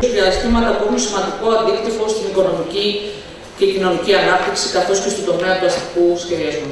διαστήματα που έχουν σημαντικό αντίκτυπο στην οικονομική και κοινωνική ανάπτυξη, καθώς και στον τομέα του αστικού σχεδιασμού.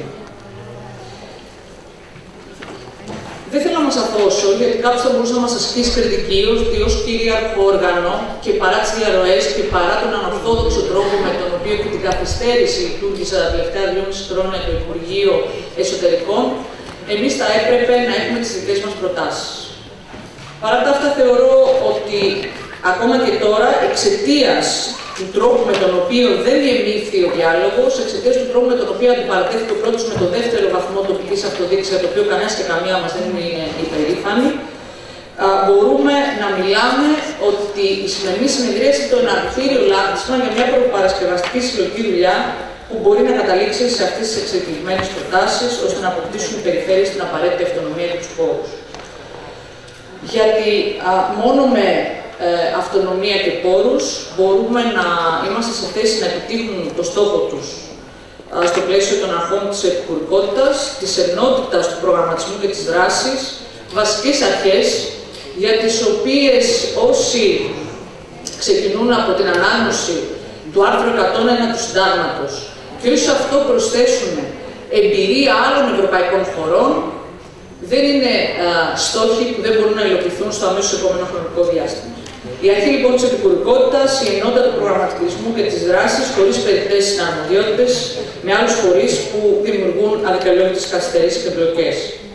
Δεν θέλω να μας αφώσω, γιατί κάποιος θα μπορούσε να μας ασκήσει κριτική ότι ως κυρίαρχο όργανο και παρά τις διαρροές και παρά τον ανορθόδοξο τρόπο με τον οποίο και την καθυστέρηση λειτουργήσε τα τελευταία 2,5 χρόνια το Υπουργείο Εσωτερικών, εμείς θα έπρεπε να έχουμε τις δικές μας προτάσεις. Παρά τα αυτά, θεωρώ ότι ακόμα και τώρα, εξαιτίας του τρόπου με τον οποίο δεν διεμήφθη ο διάλογος, εξαιτίας του τρόπου με τον οποίο αντιπαρατέθηκε ο πρώτος με το δεύτερο βαθμό τοπικής αυτοδιοίκησης, για το οποίο κανένας και καμία μας δεν είναι υπερήφανοι, μπορούμε να μιλάμε ότι η σημερινή συνεδρίαση είναι το εναρκτήριο λάκτισμα για μια προπαρασκευαστική συλλογική δουλειά που μπορεί να καταλήξει σε αυτές τις εξελιγμένες προτάσεις, ώστε να αποκτήσουν οι περιφέρειες την απαραίτητη αυτονομία και τους πόρους. Γιατί μόνο με αυτονομία και πόρους μπορούμε να είμαστε σε θέση να επιτύχουν το στόχο τους στο πλαίσιο των αρχών της επικουρικότητας, της ενότητας του προγραμματισμού και της δράσης, βασικές αρχές για τις οποίες όσοι ξεκινούν από την ανάγνωση του άρθρου 101 του Συντάγματος και όσοι αυτό προσθέσουν εμπειρία άλλων ευρωπαϊκών χωρών, δεν είναι στόχοι που δεν μπορούν να υλοποιηθούν στο αμέσως επόμενο χρονικό διάστημα. Η αρχή λοιπόν της επικουρικότητας, η ενότητα του προγραμματισμού και της δράσης, χωρίς περιπτώσεις συναρμοδιότητες με άλλους φορείς που δημιουργούν αδικαιολόγητες καθυστερήσεις και μπλοκές.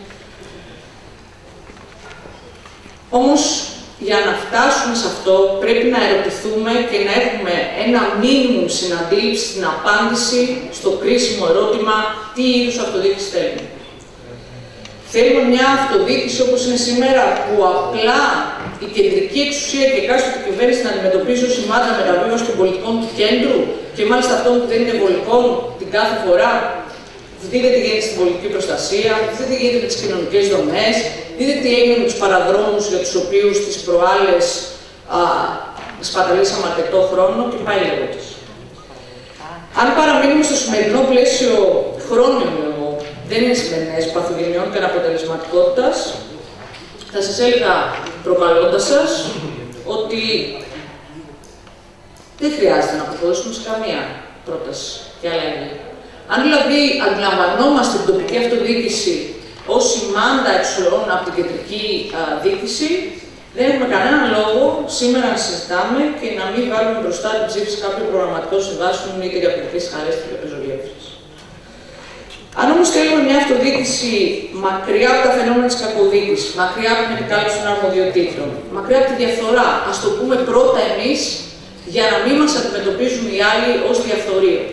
Όμως, για να φτάσουμε σε αυτό, πρέπει να ερωτηθούμε και να έχουμε ένα μίνιμουμ συναντήληψη στην απάντηση στο κρίσιμο ερώτημα τι είδους αυτοδιοίκηση θέλουμε. Θέλουμε μια αυτοδιοίκηση όπως είναι σήμερα, που απλά η κεντρική εξουσία και εκάστοτε κυβέρνηση να αντιμετωπίζει ως σημάδια μεταβίβαση των πολιτικών του κέντρου και μάλιστα αυτών που δεν είναι βολικών την κάθε φορά. Δείτε τι γίνεται στην πολιτική προστασία, δείτε τι γίνεται με τις κοινωνικές δομές, δείτε τι έγινε με τους παραδρόμους για τους οποίους τις προάλλες σπαταλήσαμε αρκετό χρόνο και πάει λέγοντας. Αν παραμείνουμε στο σημερινό πλαίσιο χρόνιο, δεν είναι σημερινές παθογενειών και αναποτελεσματικότητας, θα σας έλεγα προκαλώντας σας ότι δεν χρειάζεται να προχωρήσουμε σε καμία πρόταση και αλλαγή. Αν δηλαδή αντιλαμβανόμαστε την τοπική αυτοδιοίκηση ως σημάντα εξορών από την κεντρική διοίκηση, δεν έχουμε κανέναν λόγο σήμερα να συζητάμε και να μην βάλουμε μπροστά την ψήφιση κάποιων προγραμματικών συμβάσεων είτε για πολιτικές χαρές είτε για πεζογεύσεις. Αν όμως θέλουμε μια αυτοδιοίκηση μακριά από τα φαινόμενα της κακοδιοίκησης, μακριά από την επικάλυψη των αρμοδιοτήτων, μακριά από τη διαφθορά, ας το πούμε πρώτα εμείς, για να μην μας αντιμετωπίζουν οι άλλοι ως διαφθορείο.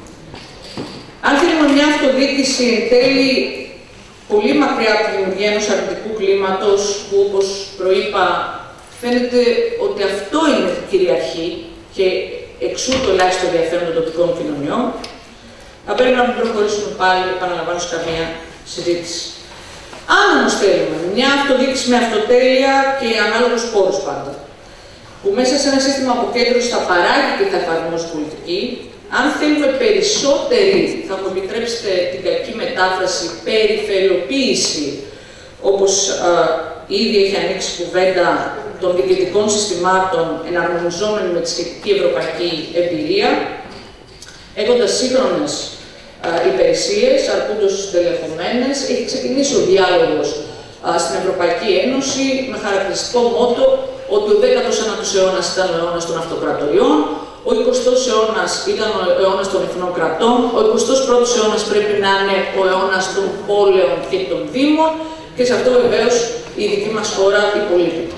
Αν θέλουμε μια αυτοδιοίκηση εν τέλει πολύ μακριά από τη δημιουργία ενός αρνητικού κλίματος, που όπως προείπα φαίνεται ότι αυτό είναι κυριαρχή και εξού το ελάχιστο ενδιαφέρον των τοπικών κοινωνιών, θα πρέπει να μην προχωρήσουμε πάλι, επαναλαμβάνω, σε καμία συζήτηση. Αν όμως θέλουμε μια αυτοδιοίκηση με αυτοτέλεια και ανάλογους πόρους πάντα, που μέσα σε ένα σύστημα αποκέντρωσης θα παράγει και θα εφαρμόζει πολιτική, αν θέλουμε περισσότερη, θα μου επιτρέψετε την κακή μετάφραση, περιφερειοποίηση, όπως ήδη έχει ανοίξει κουβέντα των διοικητικών συστημάτων εναρμονιζόμενη με τη σχετική ευρωπαϊκή εμπειρία, έχοντας σύγχρονες υπηρεσίες, αρκούντως στελεχωμένες, έχει ξεκινήσει ο διάλογος στην Ευρωπαϊκή Ένωση με χαρακτηριστικό μότο ότι ο 19ος αιώνας ήταν ο αιώνας των αυτοκρατοριών, ο 20ος αιώνας ήταν ο αιώνας των εθνών κρατών, ο 21ος αιώνας πρέπει να είναι ο αιώνας των πόλεων και των δήμων και σε αυτό βεβαίως η δική μας χώρα υπολείπεται.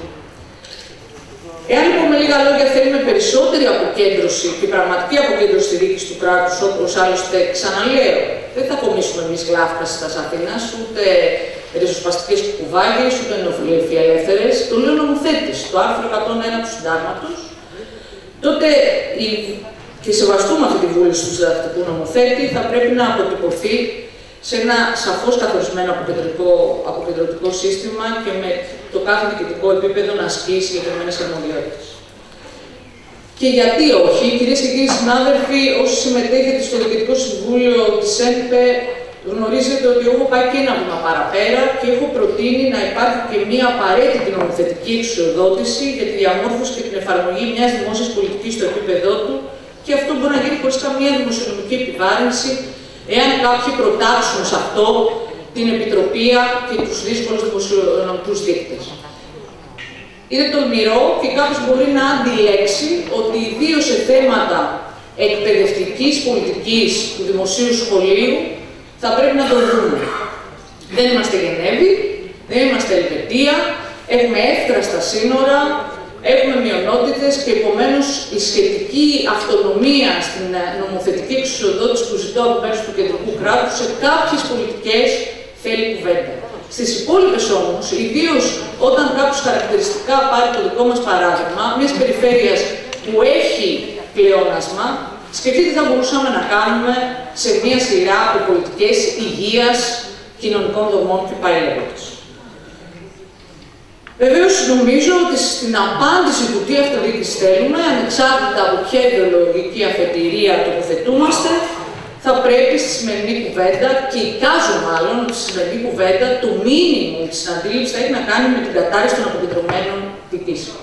Εάν λοιπόν με λίγα λόγια θέλουμε περισσότερη αποκέντρωση και πραγματική αποκέντρωση στη διοίκηση του κράτους, όπως άλλωστε ξαναλέω, δεν θα κομίσουμε εμείς γλάφκα της Αθήνας, ούτε ριζοσπαστικές κουβάγιες, ούτε νεοφιλελεύθερες, το λέει ο νομοθέτης, το άρθρο 101 του Συντάγματος, τότε και σεβαστούμε αυτή τη βούληση του συντακτικού νομοθέτη, θα πρέπει να αποτυπωθεί σε ένα σαφώς καθορισμένο αποκεντρωτικό σύστημα και με το κάθε διοικητικό επίπεδο να ασκεί συγκεκριμένες αρμοδιότητες. Και γιατί όχι, κυρίες και κύριοι συνάδελφοι, όσοι συμμετέχετε στο Διοικητικό Συμβούλιο της ΕΝΠΕ, γνωρίζετε ότι έχω πάει και ένα βήμα παραπέρα και έχω προτείνει να υπάρχει και μία απαραίτητη νομοθετική εξουσιοδότηση για τη διαμόρφωση και την εφαρμογή μιας δημόσιας πολιτικής στο επίπεδό του, και αυτό μπορεί να γίνει χωρίς καμία δημοσιονομική επιβάρυνση, εάν κάποιοι προτάξουν σε αυτό την επιτροπία και τους δύσκολους δημοσιονομικούς δείκτες. Είναι τολμηρό και κάποιος μπορεί να αντιλέξει ότι ιδίως σε θέματα εκπαιδευτικής πολιτικής του δημοσίου σχολείου θα πρέπει να το δούμε. Δεν είμαστε Γενέβη, δεν είμαστε Ελβετία, έχουμε εύθραστα σύνορα, έχουμε μειονότητες και επομένως η σχετική αυτονομία στην νομοθετική εξουσιοδότηση που ζητώ από μέρους του κεντρικού κράτους σε κάποιες πολιτικές θέλει κουβέντα. Στις υπόλοιπες όμως, ιδίως όταν κάποιος χαρακτηριστικά πάρει το δικό μας παράδειγμα, μιας περιφέρειας που έχει πλεόνασμα, σκεφτείτε τι θα μπορούσαμε να κάνουμε σε μια σειρά από πολιτικές υγείας, κοινωνικών δομών και πάει λέγοντας. Βεβαίως, νομίζω ότι στην απάντηση του τι αυτοδιοίκηση θέλουμε, ανεξάρτητα από ποια ιδεολογική αφετηρία τοποθετούμαστε, θα πρέπει στη σημερινή κουβέντα, και εικάζω μάλλον ότι στη σημερινή κουβέντα, το μήνυμο της αντίληψης θα έχει να κάνει με την κατάρριξη των αποκεντρωμένων διοικήσεων.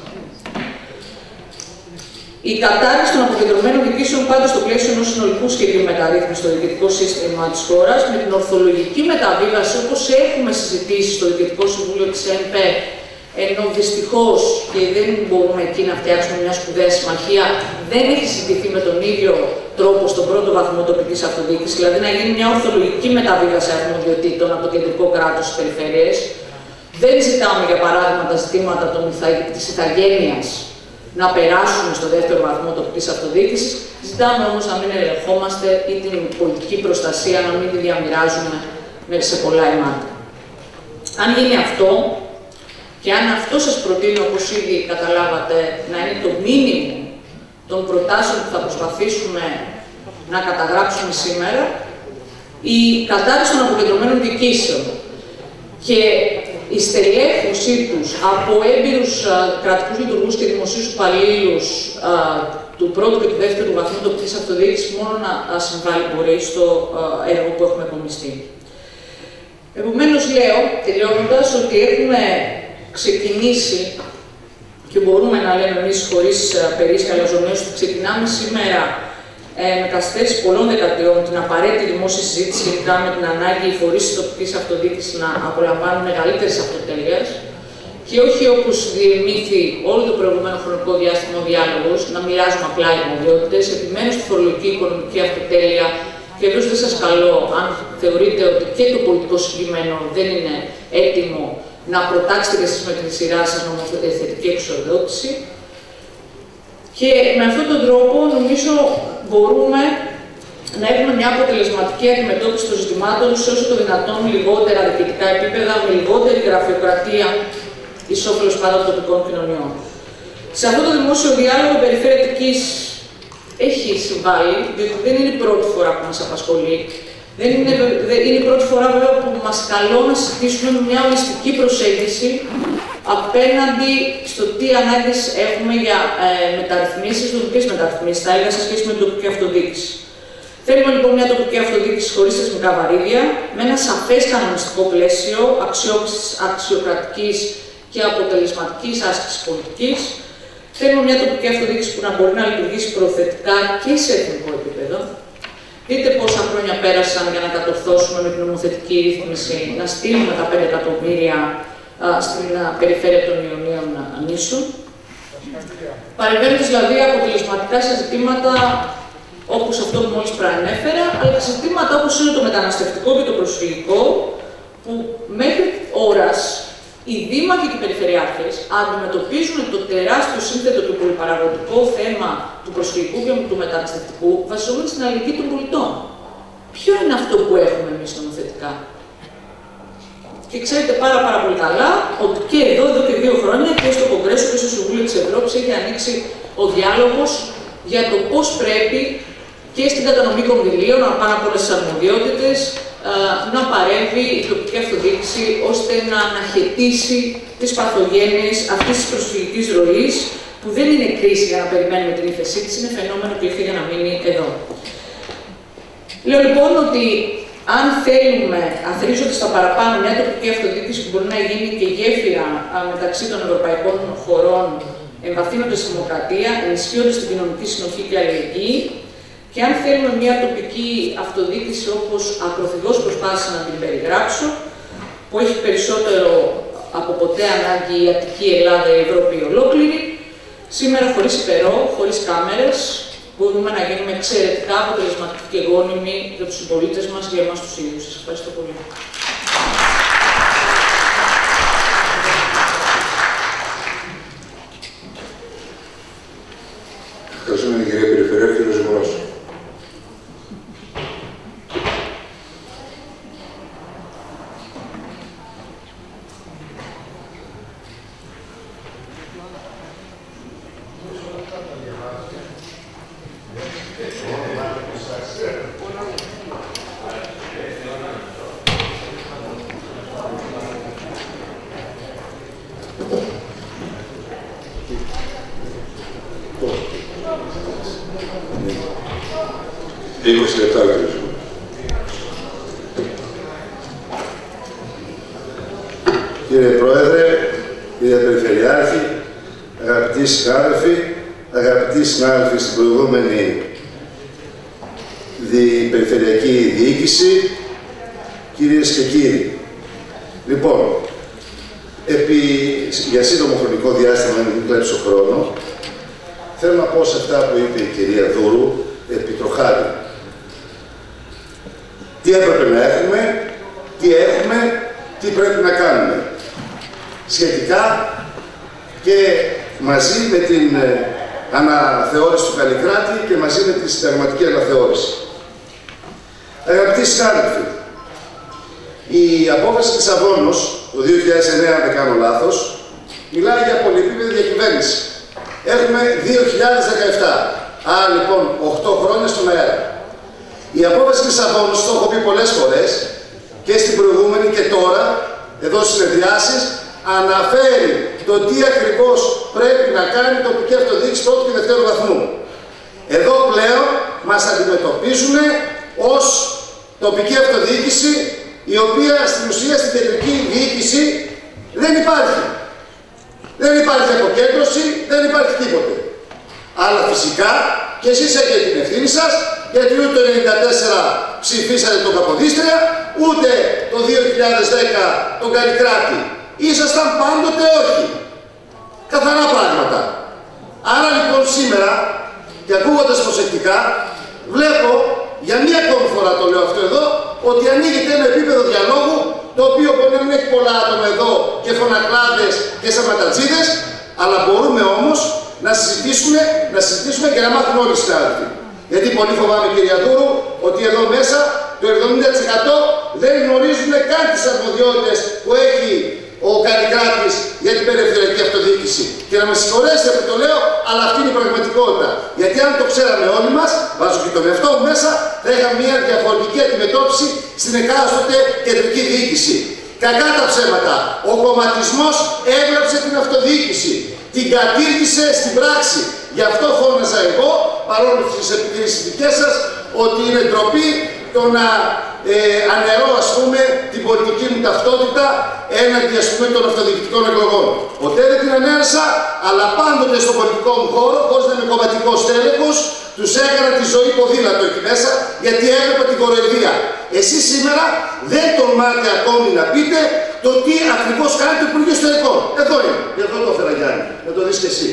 Η κατάρριξη των αποκεντρωμένων διοικήσεων πάντα στο πλαίσιο ενός συνολικού σχεδίου μεταρρύθμισης στο διοικητικό σύστημα της χώρας, με την ορθολογική μεταβίβαση, όπως έχουμε συζητήσει στο Διοικητικό Συμβούλιο της ΕΝΠΕ, ενώ δυστυχώς, και δεν μπορούμε εκεί να φτιάξουμε μια σπουδαία συμμαχία, δεν έχει συζητηθεί με τον ίδιο τρόπο στον πρώτο βαθμό τοπικής αυτοδιοίκησης, δηλαδή να γίνει μια ορθολογική μεταβίβαση αρμοδιοτήτων από το κεντρικό κράτος στις περιφέρειες. Δεν ζητάμε, για παράδειγμα, τα ζητήματα της ηθαγένειας να περάσουμε στο δεύτερο βαθμό τοπικής αυτοδιοίκησης. Ζητάμε όμως να μην ελεγχόμαστε ή την πολιτική προστασία να μην τη διαμοιράζουμε μέσα σε πολλά ημάτα. Αν γίνει αυτό, και αν αυτό σας προτείνω, όπως ήδη καταλάβατε, να είναι το μήνυμο των προτάσεων που θα προσπαθήσουμε να καταγράψουμε σήμερα, η κατάρριξη των αποκεντρωμένων διοικήσεων και η στελέχωσή τους από έμπειρους κρατικούς λειτουργούς και δημοσίους υπαλλήλους του πρώτου και του δεύτερου βαθμού τοπικής αυτοδιοίκησης μόνο να συμβάλλει μπορεί στο έργο που έχουμε επομιστεί. Επομένως, λέω, τελειώνοντας, ότι έχουμε ξεκινήσει και μπορούμε να λέμε εμείς χωρίς περίσσια λαζονέως ότι ξεκινάμε σήμερα με καθυστέρηση πολλών δεκαετιών την απαραίτητη δημόσια συζήτηση σχετικά με την ανάγκη οι φορείς της τοπικής αυτοδιοίκησης να απολαμβάνουν μεγαλύτερης αυτοτέλειας και όχι όπως διεμήθη όλο το προηγούμενο χρονικό διάστημα ο διάλογος, να μοιράζουμε απλά αρμοδιότητες. Επιμένω στη φορολογική οικονομική αυτοτέλεια και εδώ δεν σας καλώ, αν θεωρείτε ότι και το πολιτικό συγκεκριμένο δεν είναι έτοιμο, να προτάξετε και εσείς με τη σειρά σας νομοθετική εξουσιοδότηση. Και με αυτόν τον τρόπο, νομίζω, μπορούμε να έχουμε μια αποτελεσματική αντιμετώπιση των ζητημάτων σε όσο το δυνατόν λιγότερα διοικητικά επίπεδα, με λιγότερη γραφειοκρατία εις όφελος πάντα των τοπικών κοινωνιών. Σε αυτό το δημόσιο διάλογο, η Περιφέρεια Αττικής έχει συμβάλει, διότι δεν είναι η πρώτη φορά που μας απασχολεί. Είναι η πρώτη φορά βέβαια που μας καλώ να συζητήσουμε μια ολιστική προσέγγιση απέναντι στο τι ανάγκες έχουμε για μεταρρυθμίσεις, τοπικές μεταρρυθμίσεις, θα έλεγα, σε σχέση με την τοπική αυτοδιοίκηση. Θέλουμε λοιπόν μια τοπική αυτοδιοίκηση χωρίς θεσμικά βαρύδια, με ένα σαφές κανονιστικό πλαίσιο αξιοκρατικής και αποτελεσματικής άσκησης πολιτικής. Θέλουμε μια τοπική αυτοδιοίκηση που να μπορεί να λειτουργήσει προθετικά και σε εθνικό επίπεδο. Δείτε πόσα χρόνια πέρασαν για να κατορθώσουμε με την νομοθετική ρύθμιση να στείλουμε τα 5 εκατομμύρια στην περιφέρεια των Ιωνίων νήσου. Παρεμβαίνοντας δηλαδή αποτελεσματικά σε ζητήματα όπως αυτό που μόλις προανέφερα, αλλά και σε ζητήματα όπως είναι το μεταναστευτικό και το προσφυγικό, που μέχρι ώρας οι δήμαρχοι και οι περιφερειάρχες αντιμετωπίζουν το τεράστιο σύνθετο και πολυπαραγωγικό θέμα του προσφυγικού και του μεταναστευτικού βασιζόμενοι στην αλληλεγγύη των πολιτών. Ποιο είναι αυτό που έχουμε εμείς νομοθετικά? Και ξέρετε πάρα πολύ καλά ότι και εδώ και 2 χρόνια και στο Κογκρέσο και στο Συμβούλιο της Ευρώπης έχει ανοίξει ο διάλογος για το πώς πρέπει και στην κατανομή κονδυλίων, πάνω από όλες τις αρμοδιότητες, να παρέμβει η τοπική αυτοδιοίκηση ώστε να αναχαιτήσει τις παθογένειες αυτής της προσφυγικής ροής, που δεν είναι κρίση για να περιμένουμε την ύφεσή της, είναι φαινόμενο που ήρθε για να μείνει εδώ. Λέω λοιπόν ότι αν θέλουμε, αθροίζοντας τα παραπάνω, μια τοπική αυτοδιοίκηση που μπορεί να γίνει και γέφυρα μεταξύ των ευρωπαϊκών χωρών, εμβαθύνοντας τη δημοκρατία, ενισχύοντας την κοινωνική συνοχή και αλληλεγγύη, και αν θέλουμε μια τοπική αυτοδιοίκηση όπως ακροθυγώς προσπάθησα να την περιγράψω, που έχει περισσότερο από ποτέ ανάγκη η Αττική Ελλάδα, η Ευρώπη ολόκληρη, σήμερα χωρίς υπερό, χωρίς κάμερες, μπορούμε να γίνουμε εξαιρετικά αποτελεσματικοί και γόνιμοι για τους συμπολίτες μας και για εμάς τους ίδιους. Σας ευχαριστώ πολύ. Ευχαριστούμε την κυρία Περιφερειάρχη, κύριε Ζημωράς. Κύριε Πρόεδρε, κύριε Περιφερειάρχη, αγαπητοί συνάδελφοι στην προηγούμενη περιφερειακή διοίκηση, κυρίες και κύριοι. Λοιπόν, για σύντομο χρονικό διάστημα, να μην κλέψω χρόνο, θέλω να πω σε αυτά που είπε η κυρία Δούρου, επιτροχάρη. Τι έπρεπε να έχουμε, τι έχουμε, τι πρέπει να κάνουμε. Σχετικά και μαζί με την αναθεώρηση του Καλλικράτη και μαζί με τη συνταγματική αναθεώρηση. Αγαπητοί συνάδελφοι, η απόφαση της Αβώνος το 2009, αν δεν κάνω λάθος, μιλάει για πολυεπίπεδη διακυβέρνηση. Έχουμε 2017. Άρα λοιπόν 8 χρόνια στον αέρα. Η απόφαση της Αβώνος, το έχω πει πολλές φορές, και στην προηγούμενη και τώρα, εδώ στις συνεδριάσεις, αναφέρει το τι ακριβώς πρέπει να κάνει η τοπική αυτοδιοίκηση πρώτου και δευτέρου βαθμού. Εδώ πλέον μας αντιμετωπίζουν ως τοπική αυτοδιοίκηση, η οποία στην ουσία στην κεντρική διοίκηση δεν υπάρχει. Δεν υπάρχει αποκέντρωση, δεν υπάρχει τίποτε. Αλλά φυσικά και εσείς έχετε την ευθύνη σας, γιατί ούτε το 1994 ψηφίσατε τον Καποδίστρια, ούτε το 2010 τον Καλλικράτη. Ήσασταν πάντοτε όχι. Καθαρά πράγματα. Άρα λοιπόν σήμερα, και ακούγοντας προσεκτικά, βλέπω, για μία ακόμη φορά το λέω αυτό εδώ, ότι ανοίγεται ένα επίπεδο διαλόγου, το οποίο μπορεί να μην έχει πολλά άτομα εδώ και φωνακλάδες και σαματατζίδες, αλλά μπορούμε όμως να συζητήσουμε και να μάθουν όλοι οι συνάδελφοι. Γιατί πολύ φοβάμαι, κυρία Δούρου, ότι εδώ μέσα το 70% δεν γνωρίζουν καν τις αρμοδιότητες που έχει ο Καλλικράτης για την περιφερειακή αυτοδιοίκηση. Και να με συγχωρέσετε που το λέω, αλλά αυτή είναι η πραγματικότητα. Γιατί αν το ξέραμε όλοι μας, βάζω και τον εαυτό μου μέσα, θα είχαμε μια διαφορετική αντιμετώπιση στην εκάστοτε κεντρική διοίκηση. Κακά τα ψέματα. Ο κομματισμός έβλαψε την αυτοδιοίκηση. Την κατήργησε στην πράξη. Γι' αυτό φώναζα εγώ, παρόλο στις επικρίσεις δικές σας, ότι είναι ντροπή το να αναιρώ, ας πούμε, την πολιτική μου ταυτότητα έναντι, ας πούμε, των αυτοδιοικητικών εκλογών. Ποτέ δεν την ανέρασα, αλλά πάντοτε στον πολιτικό μου χώρο, χωρίς να είμαι κομματικός τέλεχος, τους έκανα τη ζωή ποδήλατο εκεί μέσα, γιατί έβλεπα την κοροϊδία. Εσείς σήμερα δεν τολμάτε ακόμη να πείτε το τι ακριβώς κάνει το Υπουργείο Εσωτερικών. Εδώ είναι. Εδώ το έφερα, Γιάννη. Να το δεις και εσύ.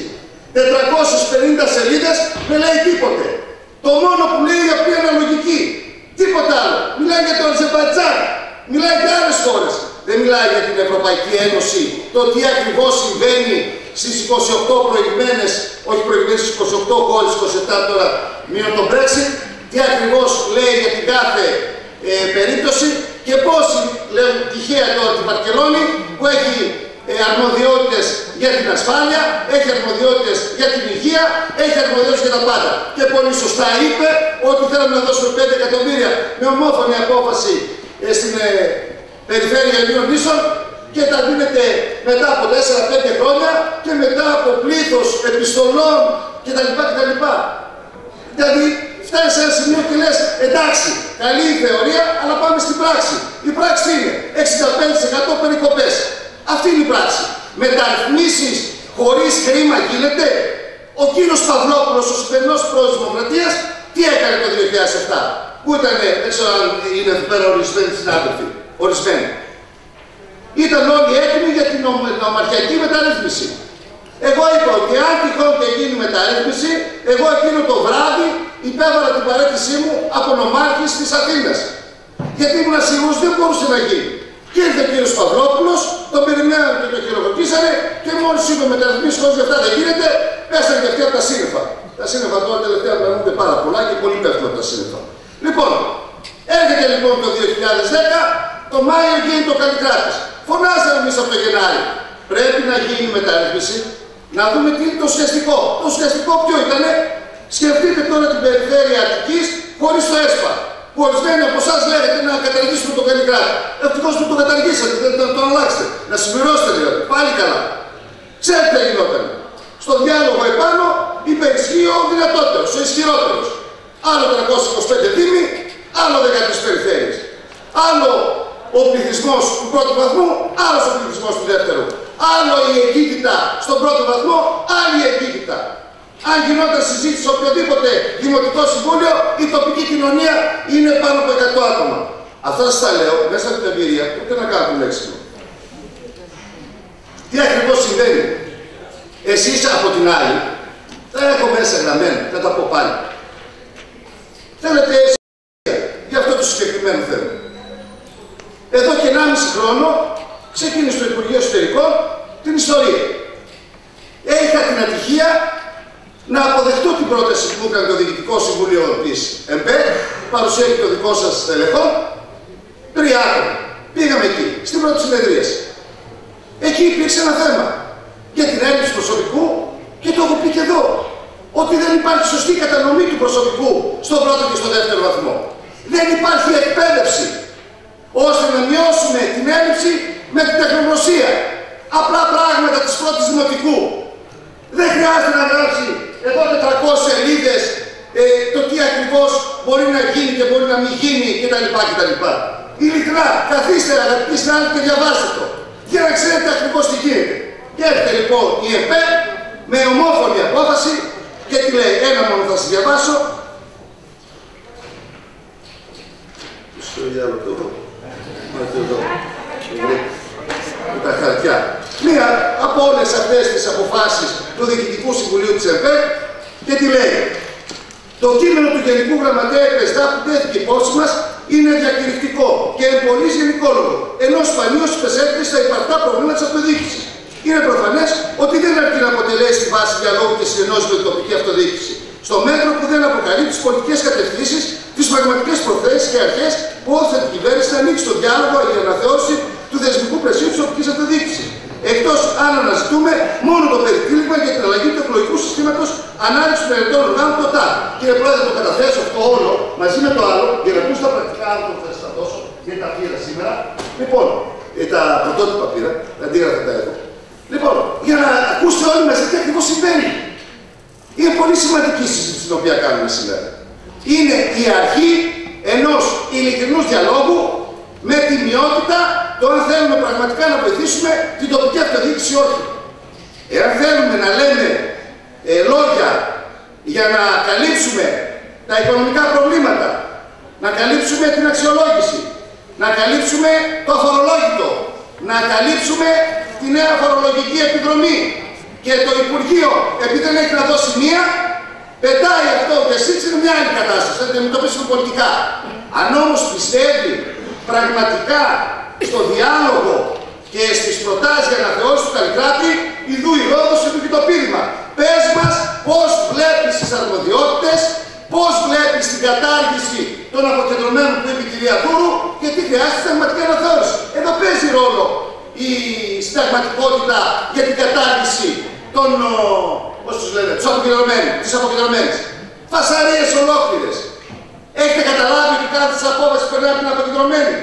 450 σελίδες δεν λέει τίποτε. Το μόνο που λέει η οποία είναι λογική. Τίποτα άλλο. Μιλάει για το Αζερμπαϊτζάν. Μιλάει για άλλες χώρες. Δεν μιλάει για την Ευρωπαϊκή Ένωση. Το τι ακριβώς συμβαίνει στις 28 προηγμένες, όχι προηγμένες, στις 28 χώρες, 27 τώρα μείον το Brexit. Τι ακριβώς λέει για την κάθε περίπτωση και πώς λέω τυχαία τώρα την Βαρκελόνη που έχει αρμοδιότητες για την ασφάλεια, έχει αρμοδιότητες για την υγεία, έχει αρμοδιότητες για τα πάντα. Και πολύ σωστά είπε ότι θέλαμε να δώσουμε 5 εκατομμύρια με ομόφωνη απόφαση στην περιφέρεια Ιλίων Νήσων και τα δίνεται μετά από 4-5 χρόνια και μετά από πλήθος επιστολών κτλ. Δηλαδή φτάνεις σε ένα σημείο και λες εντάξει, καλή η θεωρία, αλλά πάμε στην πράξη. Η πράξη είναι 65% περικοπές. Αυτή είναι η πράξη. Μεταρρυθμίσεις χωρίς χρήμα γίνεται. Ο κύριος Παυλόπουλος, ο σημερινός πρόεδρος της Δημοκρατίας, τι έκανε το 2007, που ήταν, δεν ξέρω αν είναι εδώ πέρα ορισμένοι συνάδελφοι, ορισμένοι. Ήταν όλοι έτοιμοι για την ομαρχιακή μεταρρύθμιση. Εγώ είπα ότι αν τυχόν και γίνει μεταρρύθμιση, εγώ εκείνο το βράδυ υπέβαλα την παραίτησή μου από νομάρχης της Αθήνας. Γιατί ήμουν σίγουρος δεν μπορούσε να γίνει. Και ήρθε ο κύριος Παυλόπουλος, τον περιμέναν και τον χειροκροτήσανε και μόλις είπε μεταρρυθμίσεις χωρίς αυτά δεν γίνεται, πέσανε και αυτοί από τα σύννεφα. Τα σύννεφα τώρα τελευταία πλανούνται πάρα πολλά και πολύ πέφτουν από τα σύννεφα. Λοιπόν, έρχεται λοιπόν το 2010, το Μάιο γίνει το Καλλικράτης. Φωνάζαμε εμείς από το Γενάρη. Πρέπει να γίνει μεταρρύθμιση, να δούμε τι είναι το ουσιαστικό. Το ουσιαστικό ποιο ήτανε? Σκεφτείτε τώρα την περιφέρεια Αττικής χωρίς το ΕΣΠΑ. Που ορισμένοι από εσάς λέγεται να καταργήσουμε τον Καλλικράτη. Ευτυχώς που το καταργήσατε, δεν το αλλάξετε. Να συμπληρώσετε δηλαδή. Πάλι καλά. Ξέρετε τι γινόταν? Στο διάλογο επάνω υπερισχύει ο δυνατότερος, ο ισχυρότερος. Άλλο 325 δήμοι, άλλο 13 περιφέρειες. Άλλο ο πληθυσμός του πρώτου βαθμού, άλλος ο πληθυσμός του δεύτερου. Άλλο η εγκύτητα στον πρώτο βαθμό, άλλη η εγκύτητα. Αν γινόταν συζήτηση σε οποιοδήποτε δημοτικό συμβούλιο, η τοπική κοινωνία είναι πάνω από 100 άτομα. Αυτά σας τα λέω μέσα από την εμπειρία, ούτε να κάνω λέξιμο. Τι ακριβώς συμβαίνει? Εσείς από την άλλη, θα έχω μέσα γραμμένα, θα τα πω πάλι. Θέλετε για αυτό το συγκεκριμένο θέμα. Εδώ και 1,5 χρόνο ξεκίνησε το Υπουργείο Εσωτερικών την ιστορία. Είχα την ατυχία να αποδεχτώ την πρόταση που έκανε το Διοικητικό Συμβούλιο της ΕΜΠΕ, παρουσία και το δικό σας στελεχών, 3 άτομα. Πήγαμε εκεί, στην πρώτη συνεδρίαση. Εκεί υπήρξε ένα θέμα για την έλλειψη προσωπικού και το έχω πει και εδώ, ότι δεν υπάρχει σωστή κατανομή του προσωπικού στον πρώτο και στον δεύτερο βαθμό. Δεν υπάρχει εκπαίδευση ώστε να μειώσουμε την έλλειψη με την τεχνογνωσία. Απλά πράγματα της πρώτης δημοτικού. Δεν χρειάζεται να γράψει εδώ 400 σελίδες το τι ακριβώς μπορεί να γίνει και μπορεί να μην γίνει κτλ. Ειλικρινά, καθίστε αγαπητοί συνάδελφοι και διαβάστε το. Για να ξέρετε ακριβώς τι γίνεται. Και έρχεται λοιπόν η ΕΠΕ με ομόφωνη απόφαση και τι λέει? Ένα μόνο θα σας διαβάσω. Στο διάλογο με τα χαρτιά. Μία από όλες αυτές τις αποφάσεις του Διοικητικού Συμβουλίου της ΕΠΕ και τι λέει? Το κείμενο του Γενικού Γραμματέα Επεστά που τέθηκε υπόψη μας είναι διακηρυκτικό και εμπολής γενικόλογο, ενώ σπανίως υπεσέρχεται στα υπαρκτά προβλήματα της αυτοδιοίκησης. Είναι προφανές ότι δεν αρκεί να αποτελέσει τη βάση διαλόγου και συνεννόησης με την τοπική αυτοδιοίκηση, στο μέτρο που δεν αποκαλύπτει τις πολιτικές κατευθύνσεις, τις πραγματικές προθέσεις και αρχές που όθησαν την κυβέρνηση να ανοίξει τον διάλογο για αναθεώρηση του θεσμικού πλαισίου της τοπικής αυτοδιοίκησης. Εκτός αν αναζητούμε μόνο το περιτύλιγμα για την αλλαγή του εκλογικού συστήματος ανάληψης των ερετών οργάνων το ΤΑ. Κύριε Πρόεδρε, το καταθέσω αυτό όλο μαζί με το άλλο για να ακούσω τα πρακτικά άλλα που θα σας τα δώσω, γιατί τα πήρα σήμερα. Λοιπόν, τα πρωτότυπα πήρα, τα αντίγραφα τα έχω. Λοιπόν, για να ακούσετε όλοι μαζί τι ακριβώς συμβαίνει. Είναι πολύ σημαντική η συζήτηση την οποία κάνουμε σήμερα. Είναι η αρχή ενός ειλικρινούς διαλόγου με τη μειότητα το αν θέλουμε πραγματικά να βοηθήσουμε την τοπική αυτοδιοίκηση ή όχι. Εάν θέλουμε να λέμε λόγια για να καλύψουμε τα οικονομικά προβλήματα, να καλύψουμε την αξιολόγηση, να καλύψουμε το αφορολόγητο, να καλύψουμε τη νέα φορολογική επιδρομή και το Υπουργείο, επειδή δεν έχει να δώσει μία, πετάει αυτό και εσείς είναι μια άλλη κατάσταση, θα την αντιμετωπίσουμε πολιτικά. Αν όμως πιστεύει πραγματικά στο διάλογο και στις προτάσεις για αναθεώρηση του Καλλικράτη, ιδού η Ρόδος επί το πείδημα. Πες μας πώς βλέπεις τις αρμοδιότητες, πώς βλέπεις την κατάργηση των αποκεντρωμένων που είπε η κυρία Δούρου και τι χρειάζεται συνταγματική αναθεώρηση. Εδώ παίζει ρόλο η συνταγματικότητα για την κατάργηση των, πώς τους λένε, της αποκεντρωμένης. Φασαρίες ολόκληρες. Έχετε καταλάβει ότι κάθε της απόφαση περνάει από την αποκεντρωμένη?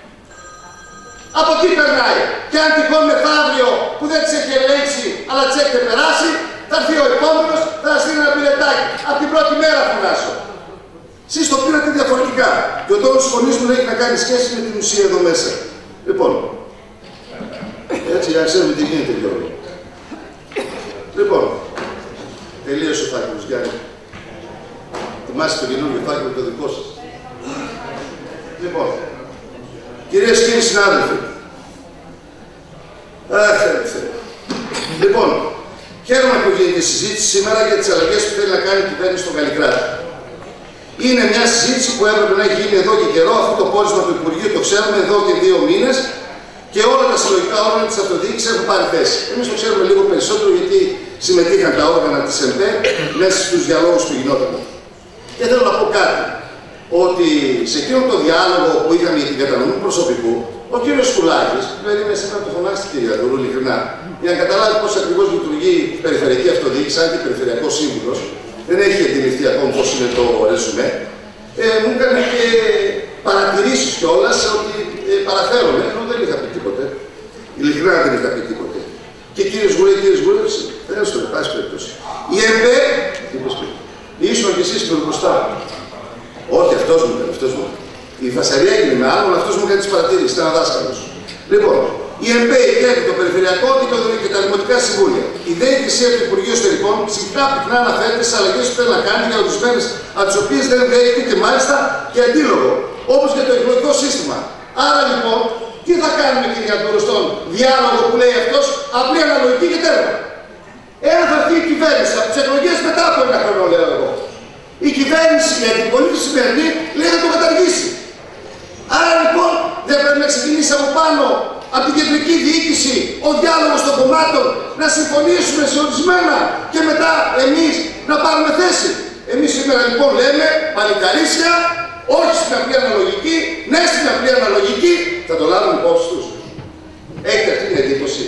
Από τι περνάει? Και αν τυχόν μεθαύριο που δεν τις έχει ελέγξει αλλά τις έχετε περάσει, θα έρθει ο επόμενος, θα σας στείλει ένα πιλετάκι. Από την πρώτη μέρα φωνάσω. Εσείς το πήρατε διαφορετικά. Και ο τόνος της φωνής μου έχει να κάνει σχέση με την ουσία εδώ μέσα. Λοιπόν, έτσι για να ξέρουμε τι γίνεται Γιώργο. Λοιπόν, τελείωσε ο φάκελος, Γιάννη. Θυμάστε το καινούργιο φάκελο το δικό σας. Λοιπόν, κυρίες και κύριοι συνάδελφοι. Λοιπόν, χαίρομαι που γίνεται η συζήτηση σήμερα για τις αλλαγές που θέλει να κάνει η κυβέρνηση στον Καλλικράτη. Είναι μια συζήτηση που έπρεπε να έχει γίνει εδώ και καιρό. Αυτό το πόρισμα του Υπουργείου το ξέρουμε εδώ και 2 μήνες και όλα τα συλλογικά όργανα της αυτοδιοίκησης έχουν πάρει θέση. Εμείς το ξέρουμε λίγο περισσότερο γιατί συμμετείχαν τα όργανα της ΕΜΠΕ μέσα στους διαλόγους που γινόταν. Και θέλω να πω κάτι. Ότι σε εκείνο το διάλογο που είχαμε για την κατανομή προσωπικού, ο κύριος Σκουλάκης, δηλαδή με σήμερα το φωνάξτε κύριε Αντουρού, ειλικρινά, για να καταλάβει πώς ακριβώς λειτουργεί η περιφερειακή αυτοδιοίκηση, αν και περιφερειακός σύμβουλος, δεν έχει αντιληφθεί ακόμα πώς είναι το ρεζουμέ, μου έκανε και παρατηρήσεις κιόλας ότι παραφέρομαι, ενώ δεν είχα πει τίποτε. Ειλικρινά δεν είχα πει τίποτε. Και κύριε Γουρέ, δεν έστω, εν πάση περιπτώσει. Η ΕΜΠΕ, ήσουν κι εσείς με μπροστά. Όχι, αυτός μου έκανε, αυτός μου έκανε. Η φασαρία έγινε με άλλον, αυτός μου έκανε τις παρατηρήσεις, ήταν δάσκαλος. Λοιπόν, η ΕΜΠΕ και το Περιφερειακό και τα Δημοτικά Συμβούλια. Η δε Υπηρεσία του Υπουργείου Εσωτερικών συχνά πυκνά αναφέρεται στις αλλαγές που θέλει να κάνει για ορισμένες από τις οποίες δεν δέχεται και μάλιστα και αντίλογο, όπως και το εκλογικό σύστημα. Άρα λοιπόν, τι θα κάνουμε κύριε Αντούρο στον διάλογο που λέει αυτός, απλή αναλογική και τέρμα. Εάν θα έρθει η κυβέρνηση από τις εκλογές μετά από 1 χρόνο, λέω εγώ. Η κυβέρνηση για την πολιτική σημερινή λέει να το καταργήσει. Άρα λοιπόν δεν πρέπει να ξεκινήσει από πάνω, από την κεντρική διοίκηση, ο διάλογος των κομμάτων, να συμφωνήσουμε σε ορισμένα και μετά εμείς να πάρουμε θέση. Εμείς σήμερα λοιπόν λέμε παλικαρίσια, όχι στην απλή αναλογική, ναι στην απλή αναλογική, θα το λάβουν υπόψη τους. Έχετε αυτή την εντύπωση.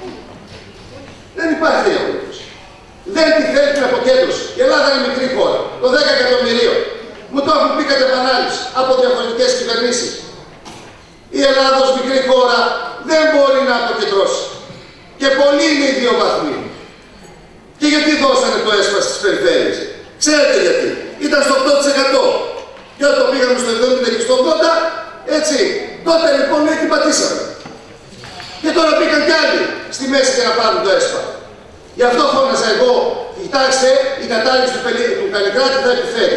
Δεν υπάρχει εντύπωση. Δεν τη θέλει την αποκέντρωση. Η Ελλάδα είναι μικρή χώρα. Το 10 εκατομμυρίων. Μου το έχουν πει κατ' επανάληψη από διαφορετικές κυβερνήσεις. Η Ελλάδα ως μικρή χώρα δεν μπορεί να αποκεντρώσει. Και πολλοί είναι οι 2 βαθμοί. Και γιατί δώσανε το έσπα στις περιφέρειες. Ξέρετε γιατί. Ήταν στο 8%. Και όταν πήγαμε στο 70% και στο 80%, έτσι. Τότε λοιπόν εκεί πατήσαμε. Και τώρα πήγαν κι άλλοι στη μέση για να πάρουν το έσπα. Γι' αυτό φώναζα εγώ, κοιτάξτε, η κατάργηση του Καλλικράτη θα επιφέρει.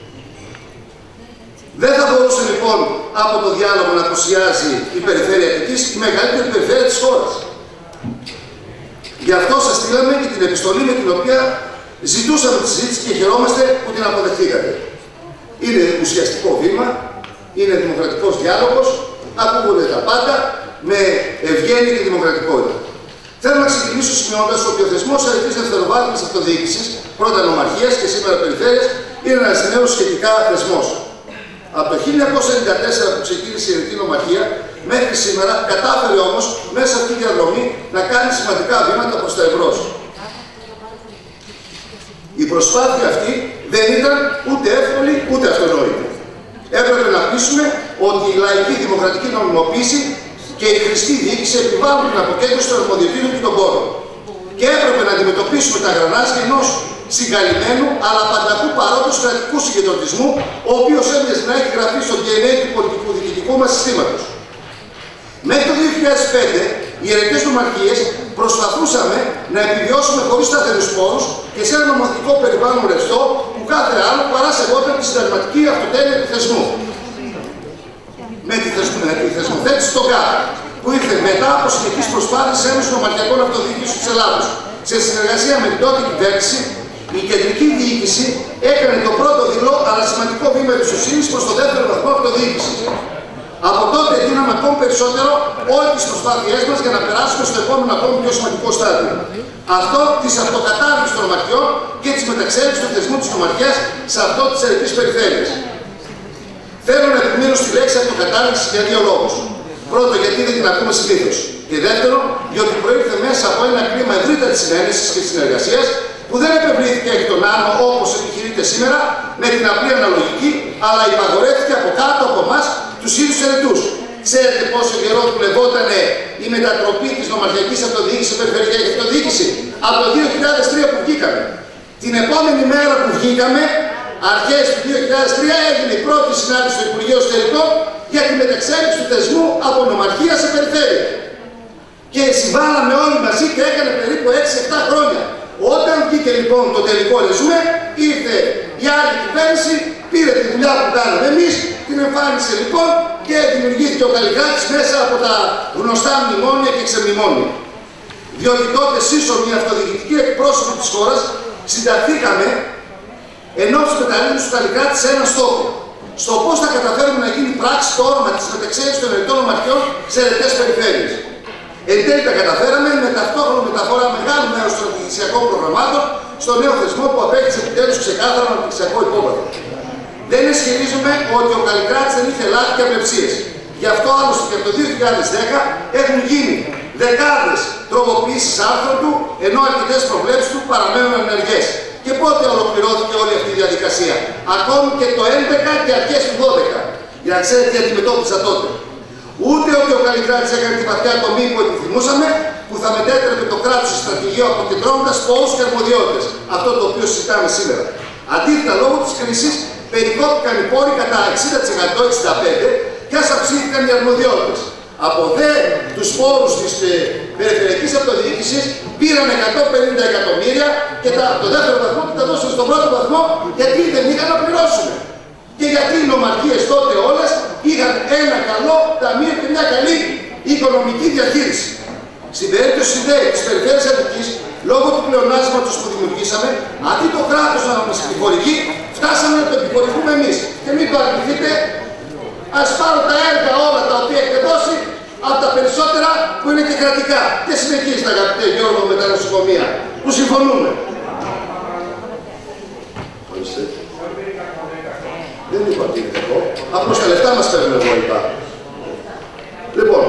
Δεν θα μπορούσε λοιπόν από το διάλογο να απουσιάζει η περιφέρεια Αττικής, η μεγαλύτερη περιφέρεια της χώρας. Γι' αυτό σας στείλαμε και την επιστολή με την οποία ζητούσαμε τη συζήτηση και χαιρόμαστε που την αποδεχτήκατε. Είναι ουσιαστικό βήμα, είναι δημοκρατικός διάλογος, ακούγονται τα πάντα με ευγένεια και δημοκρατικότητα. Θέλω να ξεκινήσω σημειώνοντας ότι ο θεσμός αρκετής δευτεροβάθμιας αυτοδιοίκησης, πρώτα νομαρχίας και σήμερα περιφέρειας, είναι ένας νέος σχετικά θεσμός. Από το 1994 που ξεκίνησε η Ερετή Νομαρχία, μέχρι σήμερα κατάφερε όμως μέσα αυτή τη διαδρομή να κάνει σημαντικά βήματα προς τα εμπρός. Η προσπάθεια αυτή δεν ήταν ούτε εύκολη ούτε αυτονόητη. Έπρεπε να πείσουμε ότι η λαϊκή δημοκρατική νομιμοποίηση και η χρηστή διοίκηση επιβάλλουν την αποκέντρωση των αρμοδιοτήτων και των πόρων. Και έπρεπε να αντιμετωπίσουμε τα γρανάζια ενός συγκαλυμμένου αλλά πανταχού παρόντος κρατικού συγκεντρωτισμού, ο οποίος έμοιαζε να έχει γραφεί στο DNA του πολιτικού διοικητικού μας συστήματος. Μέχρι το 2005, οι ερετές νομαρχίες προσπαθούσαμε να επιβιώσουμε χωρίς σταθερούς πόρους και σε ένα νομοθετικό περιβάλλον ρευστό που κάθε άλλο παρά σεβόταν τη συνταγματική αυτοτέλεια του θεσμού. Με τη θεσμοθέτηση στον ΚΑΠ, που ήρθε μετά από συνεχείς προσπάθειες Ένωσης Νομαρχιακών Αυτοδιοίκησης της Ελλάδος. Σε συνεργασία με την τότε κυβέρνηση, η κεντρική διοίκηση έκανε το πρώτο δειλό αλλά σημαντικό βήμα εμπιστοσύνης προς το 2ο βαθμό αυτοδιοίκησης. Από τότε δίναμε ακόμη περισσότερο όλες τις προσπάθειές μας για να περάσουμε στο επόμενο ακόμη πιο σημαντικό στάδιο. Αυτό της αυτοκατάργησης των νομαρχιών και της μεταξέλιξης του θεσμού της νομαρχίας σε αυτό της ερετής περιφέρειας. Θέλω να επιμείνω στη λέξη αυτοκατάργηση για 2 λόγους. Πρώτο, γιατί δεν την ακούμε συνήθως. Και δεύτερο, διότι προήλθε μέσα από ένα κλίμα ευρύτερης συνένεσης και συνεργασίας που δεν επευλήθηκε εκ των άνω όπως επιχειρείται σήμερα με την απλή αναλογική, αλλά υπαγορεύτηκε από κάτω από εμάς τους ίδιους ερετούς. Ξέρετε πόσο καιρό δουλευόταν η μετατροπή της νομαρχιακής αυτοδιοίκησης σε περιφερειακή αυτοδιοίκηση? Από το 2003 που βγήκαμε. Την επόμενη μέρα που βγήκαμε, αρχές του 2003 έγινε η πρώτη συνάντηση στο Υπουργείο Εσωτερικών για τη μεταξέλιξη του θεσμού από νομαρχία σε περιφέρεια. Και συμβάλαμε όλοι μαζί και έκανε περίπου 6-7 χρόνια. Όταν βγήκε λοιπόν το τελικό ρεζούμε, ήρθε η άλλη κυβέρνηση, πήρε τη δουλειά που κάναμε εμείς, την εμφάνισε λοιπόν και δημιουργήθηκε ο Καλλικράτης μέσα από τα γνωστά μνημόνια και ξεμνημόνια. Διότι τότε σύσσωμοι αυτοδιοικητικοί εκπρόσωποι της χώρας συνταχθήκαμε ενώπιση μεταρρύθμισης του Καλλικράτη σε έναν στόχο. Στο πώς θα καταφέρουμε να γίνει πράξη το όραμα της μεταξέλιξης των ερετών νομαρχιών σε ερετές περιφέρειες. Εν τέλει τα καταφέραμε με ταυτόχρονη μεταφορά μεγάλου μέρους των αναπτυξιακών προγραμμάτων στο νέο θεσμό που απέκτησε επιτέλους ξεκάθαρο αναπτυξιακό υπόβαθρο. Δεν ισχυρίζουμε ότι ο Καλλικράτης δεν είχε λάθη και αυλεψίες. Γι' αυτό άλλωστε και από το 2010 έχουν γίνει δεκάδες τροποποιήσεις άρθρων του, ενώ αρκετές προβλέψεις του παραμένουν ενεργές. Και πότε ολοκληρώθηκε όλη αυτή η διαδικασία? Ακόμη και το 2011 και αρχές του 2012. Για να ξέρετε τι αντιμετώπιζα τότε. Ούτε ότι ο Καλλικράτης έκανε τη βαθιά τομή που επιθυμούσαμε, που θα μετέτρεπε το κράτος σε στρατηγείο αποκεντρώνοντας πόρους και αρμοδιότητες. Αυτό το οποίο συζητάμε σήμερα. Αντίθετα, λόγω της κρίσης, περικόπηκαν οι πόροι κατά 60%-65% και ας αυξήθηκαν οι αρμοδιότητες. Από δε τους πόρους της περιφερειακής αυτοδιοίκησης πήραν 150 εκατομμύρια και το δεύτερο βαθμό και τα δώσαν στον πρώτο βαθμό γιατί δεν είχαν να πληρώσουν. Και γιατί οι νομαρχίες τότε όλες είχαν ένα καλό ταμείο και μια καλή οικονομική διαχείριση. Στην περίπτωση της περιφέρειας Αττικής, λόγω του πλεονάσματος που δημιουργήσαμε, αντί το κράτος να μας επιχορηγεί, φτάσαμε να το επιχορηγούμε εμείς. Και μην παρατηρηθείτε, ας πάρω τα έργα όλα τα οποία έχετε δώσει από τα περισσότερα που είναι και κρατικά. Και συνεχίζετε αγαπητέ Γιώργο με τα νοσοκομεία, που συμφωνούμε. Δεν είπα ότι είναι κακό. Απλώς τα λεφτά μας παίρνουν εγώ είπα. Λοιπόν,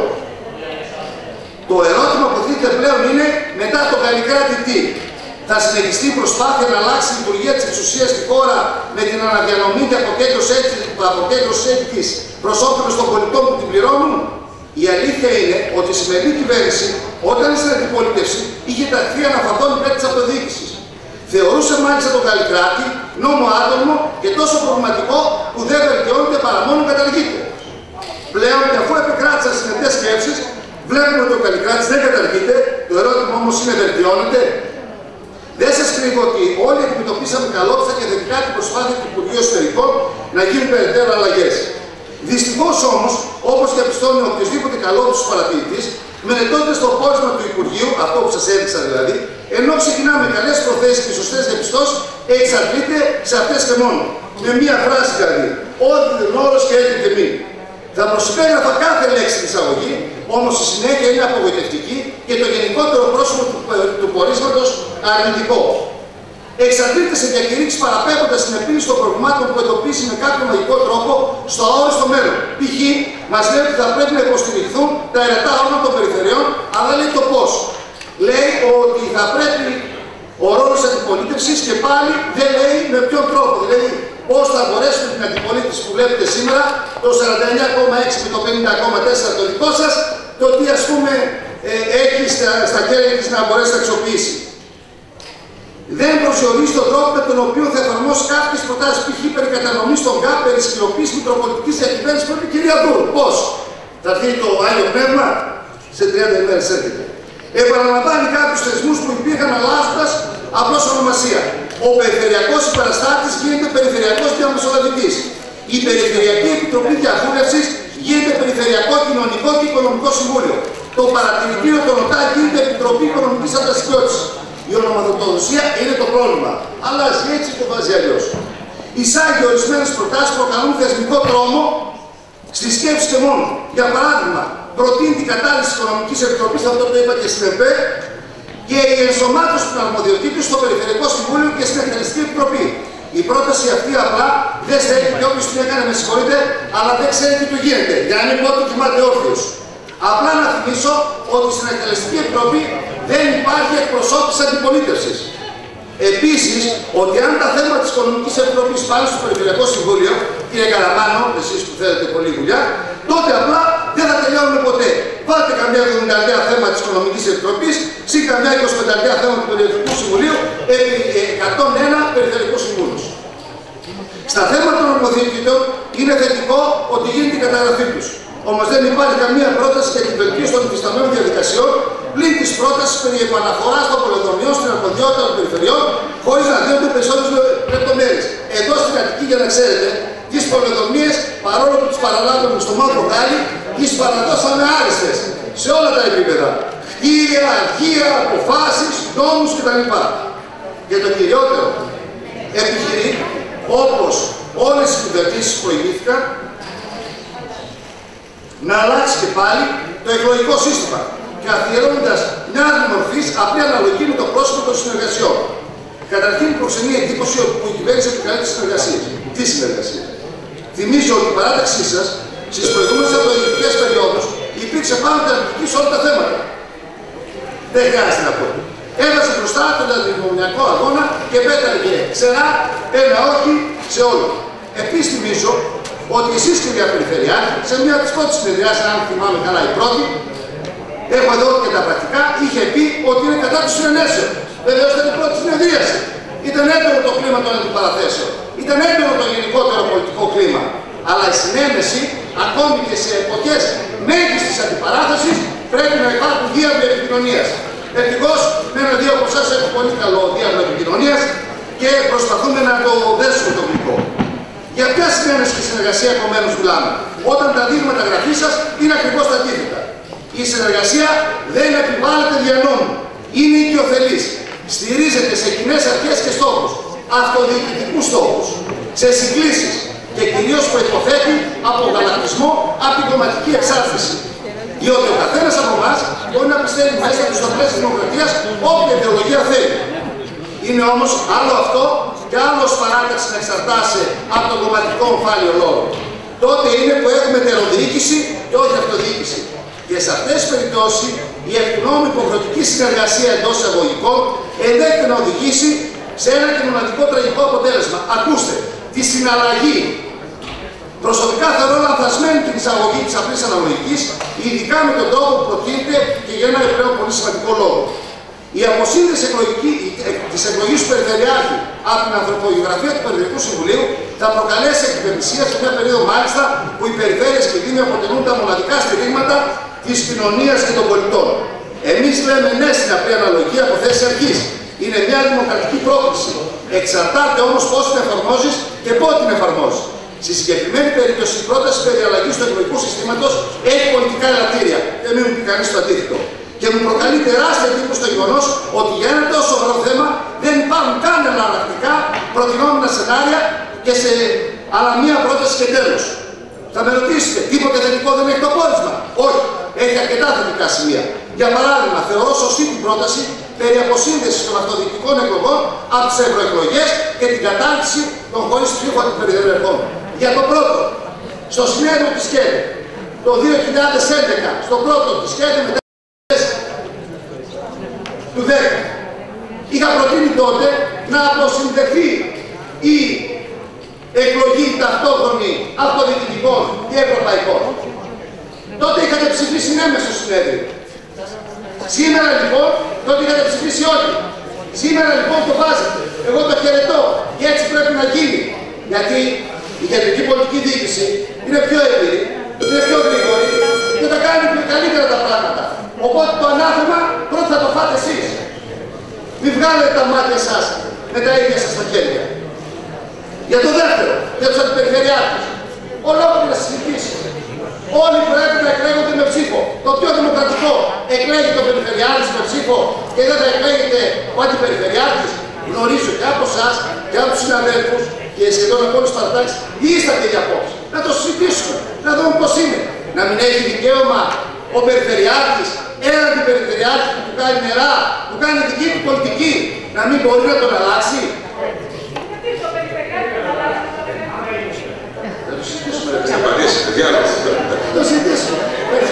το ερώτημα που θέτει πλέον είναι μετά τον Καλλικράτη τι? Θα συνεχιστεί η προσπάθεια να αλλάξει η λειτουργία της εξουσίας στη χώρα με την αναδιανομή και αποκέντρωση έκτης προς όφελος των πολιτών που την πληρώνουν? Η αλήθεια είναι ότι η σημερινή κυβέρνηση, όταν στην αντιπολίτευση, είχε ταχθεί αναφαθών υπέρ της αυτοδιοίκησης. Θεωρούσε μάλιστα τον Καλλικράτη νόμο άτομο και τόσο προβληματικό που δεν βελτιώνεται παρά μόνο καταργείται. Πλέον και αφού επικράτησαν συνετές σκέψεις, βλέπουμε ότι ο Καλλικράτης δεν καταργείται, το ερώτημα όμως είναι βελτιώνεται? Δεν σας κρύβω ότι όλοι αντιμετωπίσαμε καλόπιστα και θετικά την προσπάθεια του Υπουργείου Εσωτερικών να γίνουν περαιτέρω αλλαγές. Δυστυχώς όμως, όπως διαπιστώνει οποιοδήποτε καλόπιστος παρατηρητής, μελετώντας το πόρισμα του Υπουργείου, αυτό που σας έδειξα δηλαδή, ενώ ξεκινάμε καλές προθέσεις και σωστές διαπιστώσεις, εξαντλείται σε αυτές και μόνο. Με μία φράση δηλαδή, «Όδι όρος και έτη τιμή». Θα προσυπέγραφα κάθε λέξη της εισαγωγή, όμως η συνέχεια είναι απογοητευτική και το γενικότερο πρόσωπο του πορίσματος αρνητικό. Εξαντλείται σε διακηρύξεις παραπέμποντας την επίλυση των προβλημάτων που εντοπίσει με κάποιο μαγικό τρόπο στο αόριστο μέλλον. Π.χ. μας λέει ότι θα πρέπει να υποστηριχθούν τα ερετά όργανα των περιφερειών, αλλά λέει το πώς. Λέει ότι θα πρέπει ο ρόλος της αντιπολίτευσης και πάλι δεν λέει με ποιον τρόπο. Δηλαδή, πώς θα μπορέσουμε την αντιπολίτευση που βλέπετε σήμερα, το 49,6 με το 50,4 το δικό σας, το τι ας πούμε έχει στα χέρια της να μπορέσει να αξιοποιήσει. Δεν προσδιορίζει τον τρόπο με τον οποίο θα εφαρμόσει κάποιες προτάσεις π.χ. περί κατανομής των ΚΑΠ, περί σκληροποίησης μητροπολιτικής διακυβέρνησης που είπε η κυρία Δούρου. Πώς? Θα έρθει το Άγιο Πνεύμα, σε 30 ημέρες έρχεται. Επαναλαμβάνει κάποιους θεσμούς που υπήρχαν αλλάζοντας απλώς ονομασία. Ο Περιφερειακός Υπεραστάτης γίνεται Περιφερειακός Διαμεσολαβητής. Η Περιφερειακή Επιτροπή Διαβούλευσης γίνεται Περιφερειακό Κοινωνικό και Οικονομικό Συμβούλιο. Το Παρατηρητήριο των ΟΤΑ γίνεται Επιτροπή Οικονομικής Αντασυγκρότησης. Η ονοματοδοσία είναι το πρόβλημα. Αλλάζει έτσι και το βάζει αλλιώς. Εισάγει ορισμένες προτάσεις που προκαλούν θεσμικό τρόμο στη σκέψη και μόνο. Για παράδειγμα, προτείνει την κατάρριση της Οικονομικής Επιτροπής, αυτό το είπα και στην ΕΠΕ, και η ενσωμάτωση των αρμοδιοτήτων στο Περιφερειακό Συμβούλιο και στην Εκτελεστική Επιτροπή. Η πρόταση αυτή απλά δεν στέλνει και όποιος την έκανε, με συγχωρείτε, αλλά δεν ξέρει τι του γίνεται. Για να μην πω ότι κοιμάται όρθιος. Απλά να θυμίσω ότι στην Εκτελεστική Επιτροπή δεν υπάρχει εκπροσώπηση αντιπολίτευσης. Επίσης, ότι αν τα θέματα της Οικονομικής Επιτροπής πάνε στο Περιφερειακό Συμβούλιο, κύριε Καραμάνο, εσείς που θέλετε πολλή δουλειά, τότε απλά δεν θα τελειώνουμε ποτέ. Βάλτε καμιά 70 θέμα της Οικονομικής Επιτροπής, συν καμιά 25 θέμα του Περιφερειακού Συμβουλίου, επί 101 Περιφερειακού Συμβούλους. Στα θέματα των αρμοδιοτήτων είναι θετικό ότι γίνεται η καταγραφή τους. Όμως δεν υπάρχει καμία πρόταση για την βελτίωση των υφισταμένων διαδικασιών πλην της πρότασης περί επαναφοράς των πολεοδομιών στην αρμοδιότητα των περιφερειών, χωρίς να δίνονται περισσότερες λεπτομέρειες. Εδώ στην Αττική, για να ξέρετε, τις πολεοδομίες, παρόλο που τις παραλάβαμε στο μαύρο χάλι, τις παραδώσαμε άριστες σε όλα τα επίπεδα. Κτίρια, αρχεία, αποφάσεις, νόμους κτλ. Και το κυριότερο, επιχειρεί, όπως όλες οι κυβερνήσεις που προηγήθηκαν, να αλλάξει και πάλι το εκλογικό σύστημα, καθιερώνοντας μια άλλη μορφή απλή αναλογική με το πρόσωπο των συνεργασιών. Καταρχήν, προξενεί εντύπωση που η κυβέρνηση επικαλεί τις συνεργασίες. Θυμίζω ότι η παράταξή σας στις προηγούμενες αυτοδιοικητικές περιόδους υπήρξε πάνω αρνητική σε όλα τα θέματα. Δεν χρειάζεται να πω. Έβαζε μπροστά τον αντιμονιακό αγώνα και πέταγε ξερά ένα όχι σε όλο. Επίσης, θυμίζω ότι εσείς, κυρία Περιφερειάρχη, σε μια από τις πρώτες συνεδριάσεις, αν θυμάμαι καλά η πρώτη, έχω εδώ και τα πρακτικά, είχε πει ότι είναι κατά του συνενέσεων. Βεβαίως ήταν η πρώτη συνεδρίαση. Ήταν έντονο το κλίμα των αντιπαραθέσεων. Ήταν έντονο το γενικότερο πολιτικό κλίμα. Αλλά η συνένεση, ακόμη και σε εποχές μέγιστης αντιπαράθεσης, πρέπει να υπάρχουν διάβλοι επικοινωνίας. Ευτυχώς, με ένα-δύο από εσάς έχω πολύ καλό διάβλο επικοινωνίας και προσπαθούμε να το δέσουμε το γλυκό. Για ποια συνένεση και συνεργασία επομένως μιλάμε, όταν τα δείγματα γραφής σας είναι ακριβώς τα αντίθετα. Η συνεργασία δεν επιβάλλεται δια νόμου. Είναι οικειοθελής. Στηρίζεται σε κοινές αρχές και στόχους, αυτοδιοικητικούς στόχους, σε συγκλήσεις και κυρίως προϋποθέτει απογαλακτισμό από την κομματική εξάρτηση. Διότι ο καθένας από εμάς μπορεί να πιστεύει μέσα του στο πλαίσιο της δημοκρατίας όποια ιδεολογία θέλει. Είναι όμως άλλο αυτό και άλλο παράταξη να εξαρτάσαι από τον κομματικό ομφάλιο λόγο. Τότε είναι που έχουμε τεροδιοίκηση και όχι αυτοδιοίκηση. Και σε αυτές τις περιπτώσεις η εκνόμη υποχρεωτική συνεργασία εντός εισαγωγικών ενδέχεται να οδηγήσει σε ένα και μοναδικό τραγικό αποτέλεσμα. Ακούστε, τη συναλλαγή. Προσωπικά θεωρώ λανθασμένη την εισαγωγή της απλής αναλογικής, ειδικά με τον τρόπο που προτείνεται και για ένα επιπλέον πολύ σημαντικό λόγο. Η αποσύνδεση της εκλογής του Περιφερειάρχη από την ανθρωπογεωγραφία του Περιφερειακού Συμβουλίου θα προκαλέσει εκκρεμισία σε μια περίοδο μάλιστα που οι περιφέρειες και οι δήμοι αποτελούν τα μοναδικά στηρίγματα της κοινωνίας και των πολιτών. Εμείς λέμε ναι στην απλή αναλογία από θέση αρχής. Είναι μια δημοκρατική πρόκληση. Εξαρτάται όμως πώς την εφαρμόζεις και πότε την εφαρμόζεις. Στη συγκεκριμένη περίπτωση, η πρόταση περί αλλαγής του εκλογικού συστήματος έχει πολιτικά ελαττήρια. Δεν μην μου πει κανείς το αντίθετο. Και μου προκαλεί τεράστια εντύπωση το γεγονός ότι για ένα τόσο σοβαρό θέμα δεν υπάρχουν καν εναλλακτικά προτινόμενα σενάρια και σε άλλα μία πρόταση και τέλος. Θα με ρωτήσετε, τίποτε θετικό δεν έχει το πόρισμα. Όχι, έχει αρκετά θετικά σημεία. Για παράδειγμα, θεωρώ σωστή την πρόταση περί αποσύνδεσης των αυτοδιοικητικών εκλογών από τις ευρωεκλογές και την κατάρτιση των χωρίς ψήφου αντιπεριφερειακών. Για το πρώτο, στο συνέδριο της ΚΕΔ το 2011, στο πρώτο της ΚΕΔ μετά του 10, είχα προτείνει τότε να αποσυνδεθεί η εκλογή ταυτόχρονη αυτοδιοικητικών και ευρωπαϊκών. Τότε είχατε ψηφίσει ναι μες στο συνέδριο. Σήμερα λοιπόν, τότε είχατε ψηφίσει όχι. Σήμερα λοιπόν το βάζετε. Εγώ το χαιρετώ και έτσι πρέπει να γίνει. Γιατί η κεντρική πολιτική διοίκηση είναι πιο έμπειρη, είναι πιο γρήγορη και θα κάνει πιο καλύτερα τα πράγματα. Οπότε το ανάθεμα πρώτα θα το φάτε εσείς. Μην βγάλετε τα μάτια σας με τα ίδια σας τα χέρια. Για το δεύτερο, για τους αντιπεριφερειάρχες. Ολόκληρες συζητήσεις. Όλοι πρέπει να εκλέγονται με ψήφο. Το πιο δημοκρατικό, εκλέγει το περιφερειάρχης με ψήφο και δεν θα εκλέγεται ο αντιπεριφερειάρχης. Γνωρίζω και από εσάς και από τους συναδέλφους και σχεδόν από όλους τους παρατάξεις ίσταται για απόψη. Να το συζητήσουμε, να δούμε πώς είναι. Να μην έχει δικαίωμα ο περιφερειάρχης, έναν αντιπεριφερειάρχη που του κάνει νερά, που κάνει δική του πολιτική, να μην μπορεί να τον αλλάξει. Το συζητήσουμε.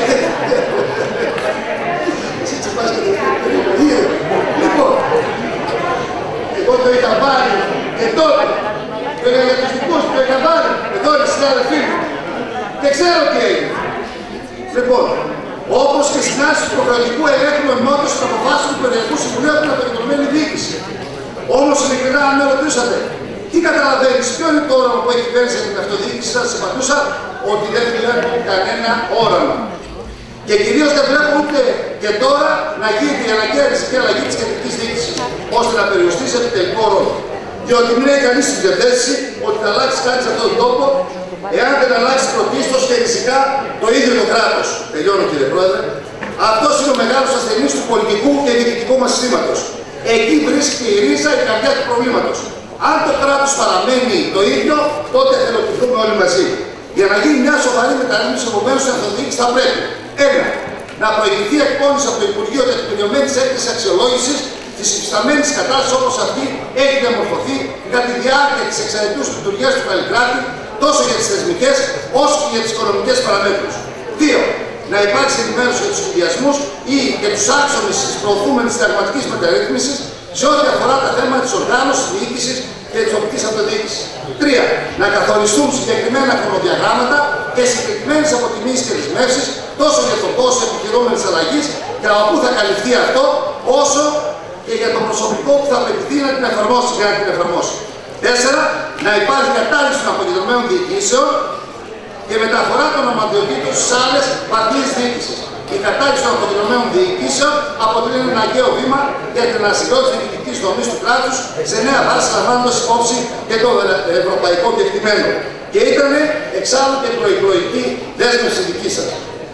Λοιπόν, εγώ το είχα πάρει και τότε, το είχα για τους δικούς μου, το είχα πάρει, εδώ είναι συνάδελφοί μου. Και ξέρω τι έγινε. Λοιπόν, όπως και συνάσεις του προκρατικού ελέγχου νομιμότητας των αποφάσεων του Περιφερειακού Συμβουλίου από την αποκεντρωμένη διοίκηση. Όμως, ειλικρινά, αν με ρωτήσατε, Τι καταλαβαίνεις, ποιο είναι το όραμα που έχει η κυβέρνηση για την αυτοδιοίκηση? Σας απαντούσα ότι δεν βλέπω κανένα όραμα. Και κυρίως δεν βλέπω ούτε και τώρα να γίνει η αναγκαία ριζική αλλαγή της κεντρικής διοίκησης, ώστε να περιοριστεί σε επιτελικό ρόλο. Διότι μην έχει κανείς την διαθέση ότι θα αλλάξει κάτι σε αυτόν τον τόπο, εάν δεν αλλάξει πρωτίστως και ριζικά το ίδιο το κράτος. Τελειώνω, κύριε Πρόεδρε. Αυτός είναι ο μεγάλος ασθενής του πολιτικού και διοικητικού μας συστήματος. Εκεί βρίσκεται η ρίζα, η καρδιά του προβλήματος. Αν το κράτος παραμένει το ίδιο, τότε θα ελοπιθούμε όλοι μαζί. Για να γίνει μια σοβαρή μεταρρύθμιση επομένως στην αυτοδιοίκηση θα πρέπει: 1. Να προηγηθεί εκπόνηση από το Υπουργείο τεκμηριωμένης έκθεσης αξιολόγησης της υφισταμένης κατάστασης όπως αυτή έχει διαμορφωθεί κατά τη διάρκεια της εξαετούς λειτουργίας του Καλλικράτη, τόσο για τις θεσμικές όσο και για τις οικονομικές παραμέτρους. 2. Να υπάρξει ενημέρωση για τους συνδυασμούς ή για τους άξονες της προωθούμενης συνταγματικής μεταρρύθμισης σε ό,τι αφορά τα θέματα της οργάνωσης, της διοίκησης και της τοπικής αυτοδιοίκησης. 3. Να καθοριστούν συγκεκριμένα χρονοδιαγράμματα και συγκεκριμένες αποτιμήσεις και δεσμεύσεις τόσο για το πόσο επιχειρούμενης αλλαγής και από πού θα καλυφθεί αυτό, όσο και για το προσωπικό που θα απαιτηθεί να την εφαρμόσει και να την εφαρμόσει. 4. Να υπάρχει κατάργηση των αποκεντρωμένων διοικήσεων και μεταφορά των ομαδιοτήτων στις άλλες βαθμίες διοίκησης. Η κατάργηση των αποκεντρωμένων διοικήσεων αποτελεί ένα αναγκαίο βήμα για την ανασυγκρότηση της διοικητικής δομής του κράτους σε νέα βάση, λαμβάνοντας υπόψη και το ευρωπαϊκό κεκτημένο. Και ήταν εξάλλου και προεκλογική δέσμευση δική σας.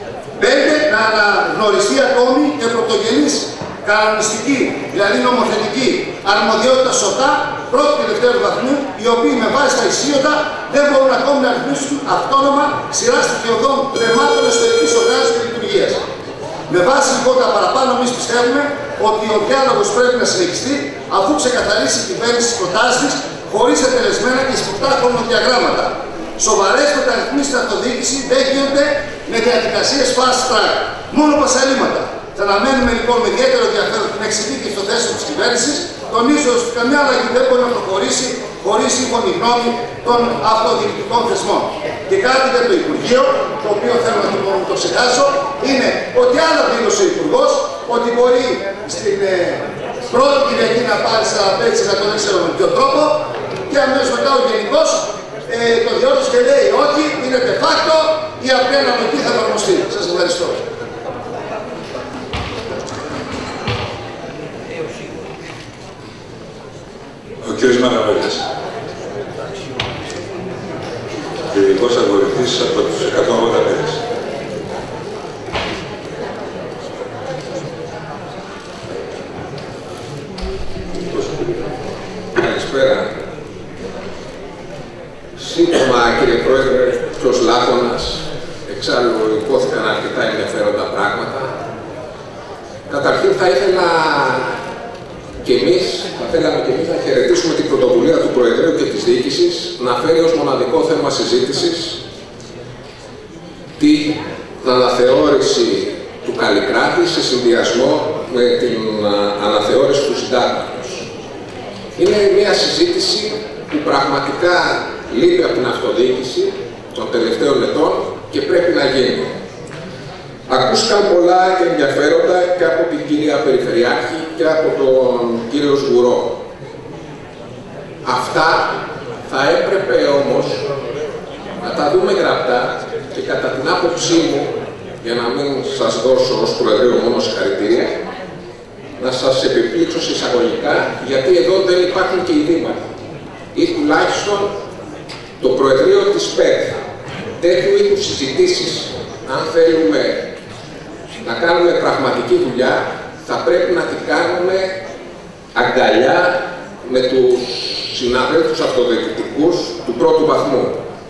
5. Να αναγνωριστεί ακόμη και πρωτογενής κανονιστική, δηλαδή νομοθετική αρμοδιότητα ΣΟΤΑ πρώτου και δευτέρου βαθμού, οι οποίοι με βάση τα ισχύοντα δεν μπορούν ακόμη να ρυθμίσουν αυτόνομα σειρά στοιχειωδών τρεμάτων εσωτερικής οργάνωσης και λειτουργίας. Με βάση λοιπόν τα παραπάνω, εμείς πιστεύουμε ότι ο διάλογος πρέπει να συνεχιστεί αφού ξεκαθαρίσει η κυβέρνηση τις προτάσεις της χωρίς ατελεσμένα και σφιχτά χρονοδιαγράμματα. Σοβαρές μεταρρυθμίσεις στην αυτοδιοίκηση δεν γίνονται με διαδικασίες fast track, μόνο πασαλήματα. Θα αναμένουμε λοιπόν με ιδιαίτερο ενδιαφέρον την εξειδίκευση των θέσεων της κυβέρνησης, τονίζοντας ότι καμιά αλλαγή δεν μπορεί να προχωρήσει χωρίς σύμφωνη γνώμη των αυτοδιοικητικών θεσμών. Και κάτι για το Υπουργείο, το οποίο θέλω να το ξεχάσω, είναι ότι άλλα δήλωσε ο Υπουργός, ότι μπορεί στην πρώτη Κυριακή να πάρει 45%, δεν ξέρω με ποιο τρόπο, και αμέσως μετά ο Γενικός το διόρθωσε και λέει ότι είναι de facto η απλή αναμετή θα εφαρμοστεί. Σας ευχαριστώ. Ο κ. Μαραβέλης, ειδικός αγορητής από τους 185. Καλησπέρα. Σύντομα, κύριε Πρόεδρε, προς Λάκωνας, εξάλλου υπόθηκαν αρκετά ενδιαφέροντα πράγματα. Καταρχήν θα ήθελα και εμείς, να χαιρετήσουμε την πρωτοβουλία του Προεδρείου και της Διοίκησης να φέρει ως μοναδικό θέμα συζήτησης την αναθεώρηση του Καλλικράτη σε συνδυασμό με την αναθεώρηση του Συντάγματος. Είναι μια συζήτηση που πραγματικά λείπει από την αυτοδιοίκηση των τελευταίων ετών και πρέπει να γίνει. Ακούστηκαν πολλά και ενδιαφέροντα και από την κυρία Περιφερειάρχη και από τον κύριο Σγουρό. Αυτά θα έπρεπε όμως να τα δούμε γραπτά και κατά την άποψή μου, για να μην σας δώσω ως Προεδρείο μόνο συγχαρητήρια, να σας επιπλήξω εισαγωγικά, γιατί εδώ δεν υπάρχουν και οι δήμαρχοι. Ή τουλάχιστον το Προεδρείο της ΠΕΔ. Τέτοιου είδους συζητήσεις, αν θέλουμε να κάνουμε πραγματική δουλειά, θα πρέπει να την κάνουμε αγκαλιά με τους συναδέλφους αυτοδιοικητικούς του πρώτου βαθμού.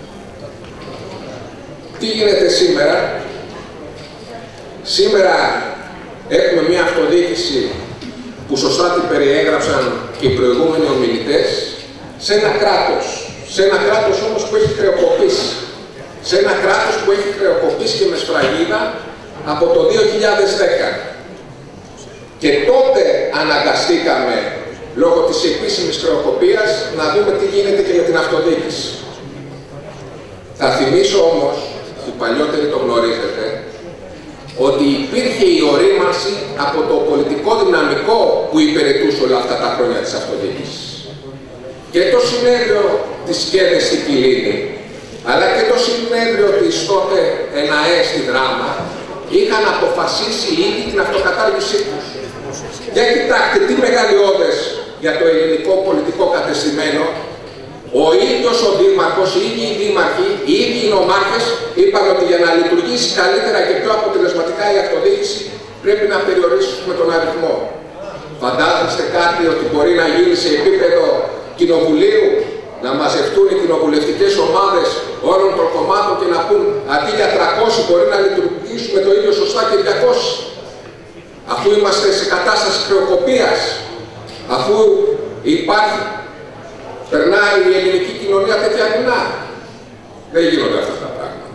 Τι γίνεται σήμερα? Σήμερα έχουμε μια αυτοδιοίκηση που σωστά την περιέγραψαν και οι προηγούμενοι ομιλητές, σε ένα κράτος. Σε ένα κράτος όμως που έχει χρεοκοπήσει. Σε ένα κράτος που έχει χρεοκοπήσει και με σφραγίδα από το 2010. Και τότε αναγκαστήκαμε, λόγω της επίσημης χρεοκοπίας, να δούμε τι γίνεται και με την αυτοδιοίκηση. Θα θυμίσω όμως, οι παλιότεροι το γνωρίζετε, ότι υπήρχε η ορίμανση από το πολιτικό δυναμικό που υπηρετούσε όλα αυτά τα χρόνια της αυτοδιοίκησης. και το συνέδριο της ΚΕΔΕ στην Κιλίνη, αλλά και το συνέδριο της τότε ΕΝΑΕ στη Δράμα, είχαν αποφασίσει ήδη την αυτοκατάργησή τους. Για κοιτάξτε τι μεγαλειώδες για το ελληνικό πολιτικό κατεστημένο. Ο ίδιος ο Δήμαρχος, οι ίδιοι οι Δήμαρχοι, οι ίδιοι οι νομάρχες είπαν ότι για να λειτουργήσει καλύτερα και πιο αποτελεσματικά η αυτοδιοίκηση πρέπει να περιορίσουμε τον αριθμό. Φαντάζεστε κάτι ότι μπορεί να γίνει σε επίπεδο κοινοβουλίου, να μαζευτούν οι κοινοβουλευτικές ομάδες όλων των κομμάτων και να πούν αντί για 300 μπορεί να λειτουργήσουμε το ίδιο σωστά και 200. Αφού είμαστε σε κατάσταση χρεοκοπίας, αφού υπάρχει, περνάει η ελληνική κοινωνία τέτοια δεινά. Δεν γίνονται αυτά τα πράγματα.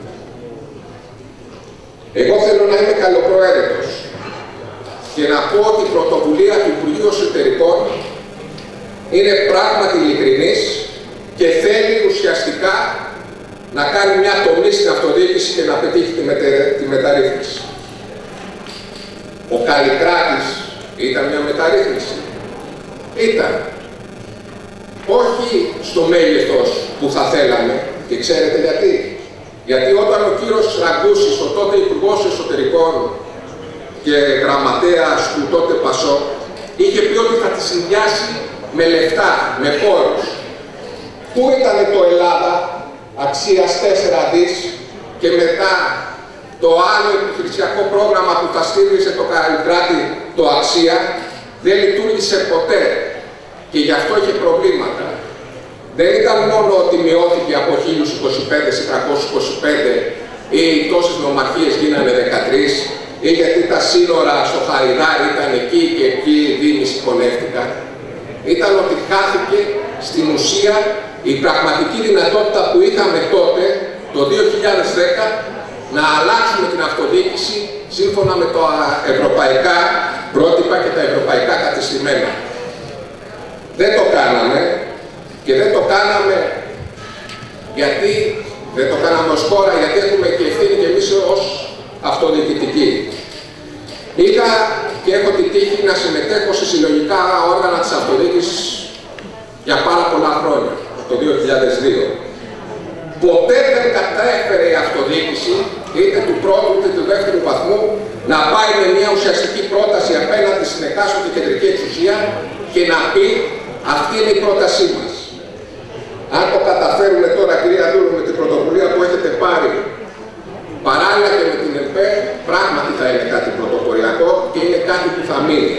Εγώ θέλω να είμαι καλοπροαίρετος και να πω ότι η πρωτοβουλία του Υπουργείου Εσωτερικών είναι πράγματι ειλικρινής και θέλει ουσιαστικά να κάνει μια τομή στην αυτοδιοίκηση και να πετύχει τη μεταρρύθμιση. Ο Καλλικράτης ήταν μια μεταρρύθμιση. Ήταν. Όχι στο μέγεθος που θα θέλαμε. Και ξέρετε γιατί. Γιατί όταν ο κύριος Ραγκούσης, ο τότε Υπουργός Εσωτερικών και γραμματέας του τότε Πασόκ, είχε πει ότι θα τη συνδυάσει με λεφτά, με πόρους. Πού ήταν το Ελλάδα αξίας 4 δις και μετά το άλλο επιχειρησιακό πρόγραμμα που θα στήριζε το Καλλικράτη, το Αξία, δεν λειτουργήσε ποτέ και γι' αυτό είχε προβλήματα. Δεν ήταν μόνο ότι μειώθηκε από 1025 σε 325 ή τόσες νομαρχίες γίνανε 13 ή γιατί τα σύνορα στο Χαριδάρι ήταν εκεί και εκεί οι δήμοι συγχωνεύτηκαν. Ήταν ότι χάθηκε στην ουσία η πραγματική δυνατότητα που είχαμε τότε, το 2010, να αλλάξουμε την αυτοδιοίκηση σύμφωνα με τα ευρωπαϊκά πρότυπα και τα ευρωπαϊκά κατεστημένα. Δεν το κάναμε και δεν το κάναμε γιατί δεν το κάναμε ως χώρα, γιατί έχουμε και ευθύνη και εμείς ως αυτοδιοικητικοί. Είχα και έχω την τύχη να συμμετέχω σε συλλογικά όργανα της αυτοδιοίκησης για πάρα πολλά χρόνια, το 2002. Ποτέ δεν κατάφερε η αυτοδιοίκηση, είτε του πρώτου είτε του δεύτερου βαθμού, να πάει με μια ουσιαστική πρόταση απέναντι στην εκάστοτε κεντρική εξουσία και να πει αυτή είναι η πρότασή μας. Αν το καταφέρουμε τώρα, κυρία Δούρου, με την πρωτοβουλία που έχετε πάρει, παράλληλα και με την ΕΠΕ, πράγματι θα είναι κάτι πρωτοποριακό και είναι κάτι που θα μείνει.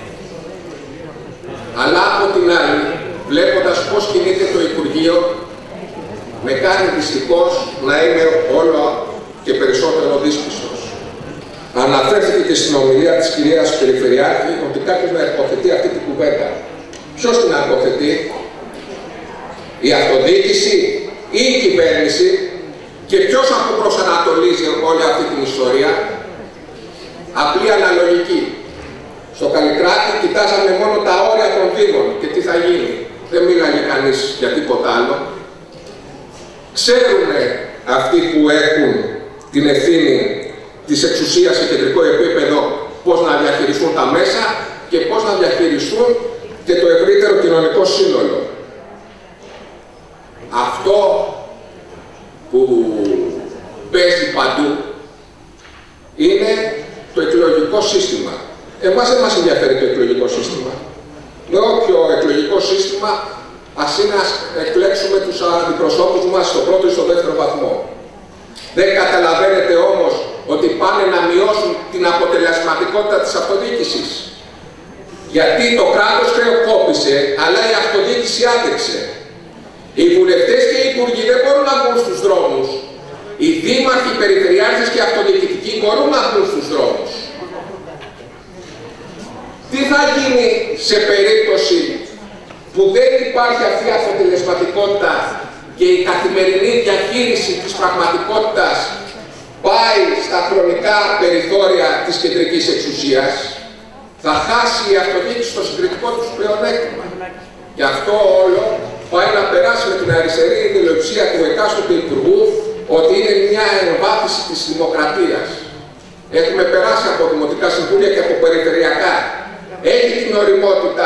Αλλά από την άλλη, βλέποντας πώς κινείται το Υπουργείο, με κάνει δυστυχώς να είμαι όλο και περισσότερο δύσπιστος. Αναφέρθηκε και στην ομιλία της κυρίας Περιφερειάρχη ότι κάποιος να υποθετεί αυτή την κουβέντα. Ποιος την αποθετεί, η αυτοδιοίκηση ή η κυβέρνηση, και ποιος αποπροσανατολίζει όλη αυτή την ιστορία? Απλή αναλογική. Στο Καλλικράτη κοιτάζαμε μόνο τα όρια των δήμων και τι θα γίνει. Δεν μίλαγε κανείς για τίποτα άλλο. Ξέρουν αυτοί που έχουν την ευθύνη της εξουσίας σε κεντρικό επίπεδο πώς να διαχειριστούν τα μέσα και πώς να διαχειριστούν και το ευρύτερο κοινωνικό σύνολο. Αυτό που παίζει παντού είναι το εκλογικό σύστημα. Εμάς δεν μας ενδιαφέρει το εκλογικό σύστημα. Με όποιο εκλογικό σύστημα ας είναι να εκλέξουμε τους αντιπροσώπους μας στο πρώτο ή στο δεύτερο βαθμό. Δεν καταλαβαίνετε όμως ότι πάνε να μειώσουν την αποτελεσματικότητα της αυτοδιοίκησης. Γιατί το κράτος χρεοκόπησε, αλλά η αυτοδιοίκηση άντεξε. Οι βουλευτές και οι υπουργοί δεν μπορούν να βγουν στους δρόμους. Οι δήμαρχοι, οι περιφερειάρχες και οι αυτοδιοικητικοί μπορούν να βγουν στους δρόμους. Τι θα γίνει σε περίπτωση που δεν υπάρχει αυτή η αποτελεσματικότητα και η καθημερινή διαχείριση της πραγματικότητας πάει στα χρονικά περιθώρια της κεντρικής εξουσίας? Θα χάσει η αυτοδιοίκηση το συγκριτικό τους πλεονέκτημα. Και αυτό όλο πάει να περάσει με την αριστερή ιδεολειψία του εκάστοτε υπουργού ότι είναι μια εμβάθυνση της δημοκρατίας. Έχουμε περάσει από δημοτικά συμβούλια και από περιφερειακά. Έχει την ωριμότητα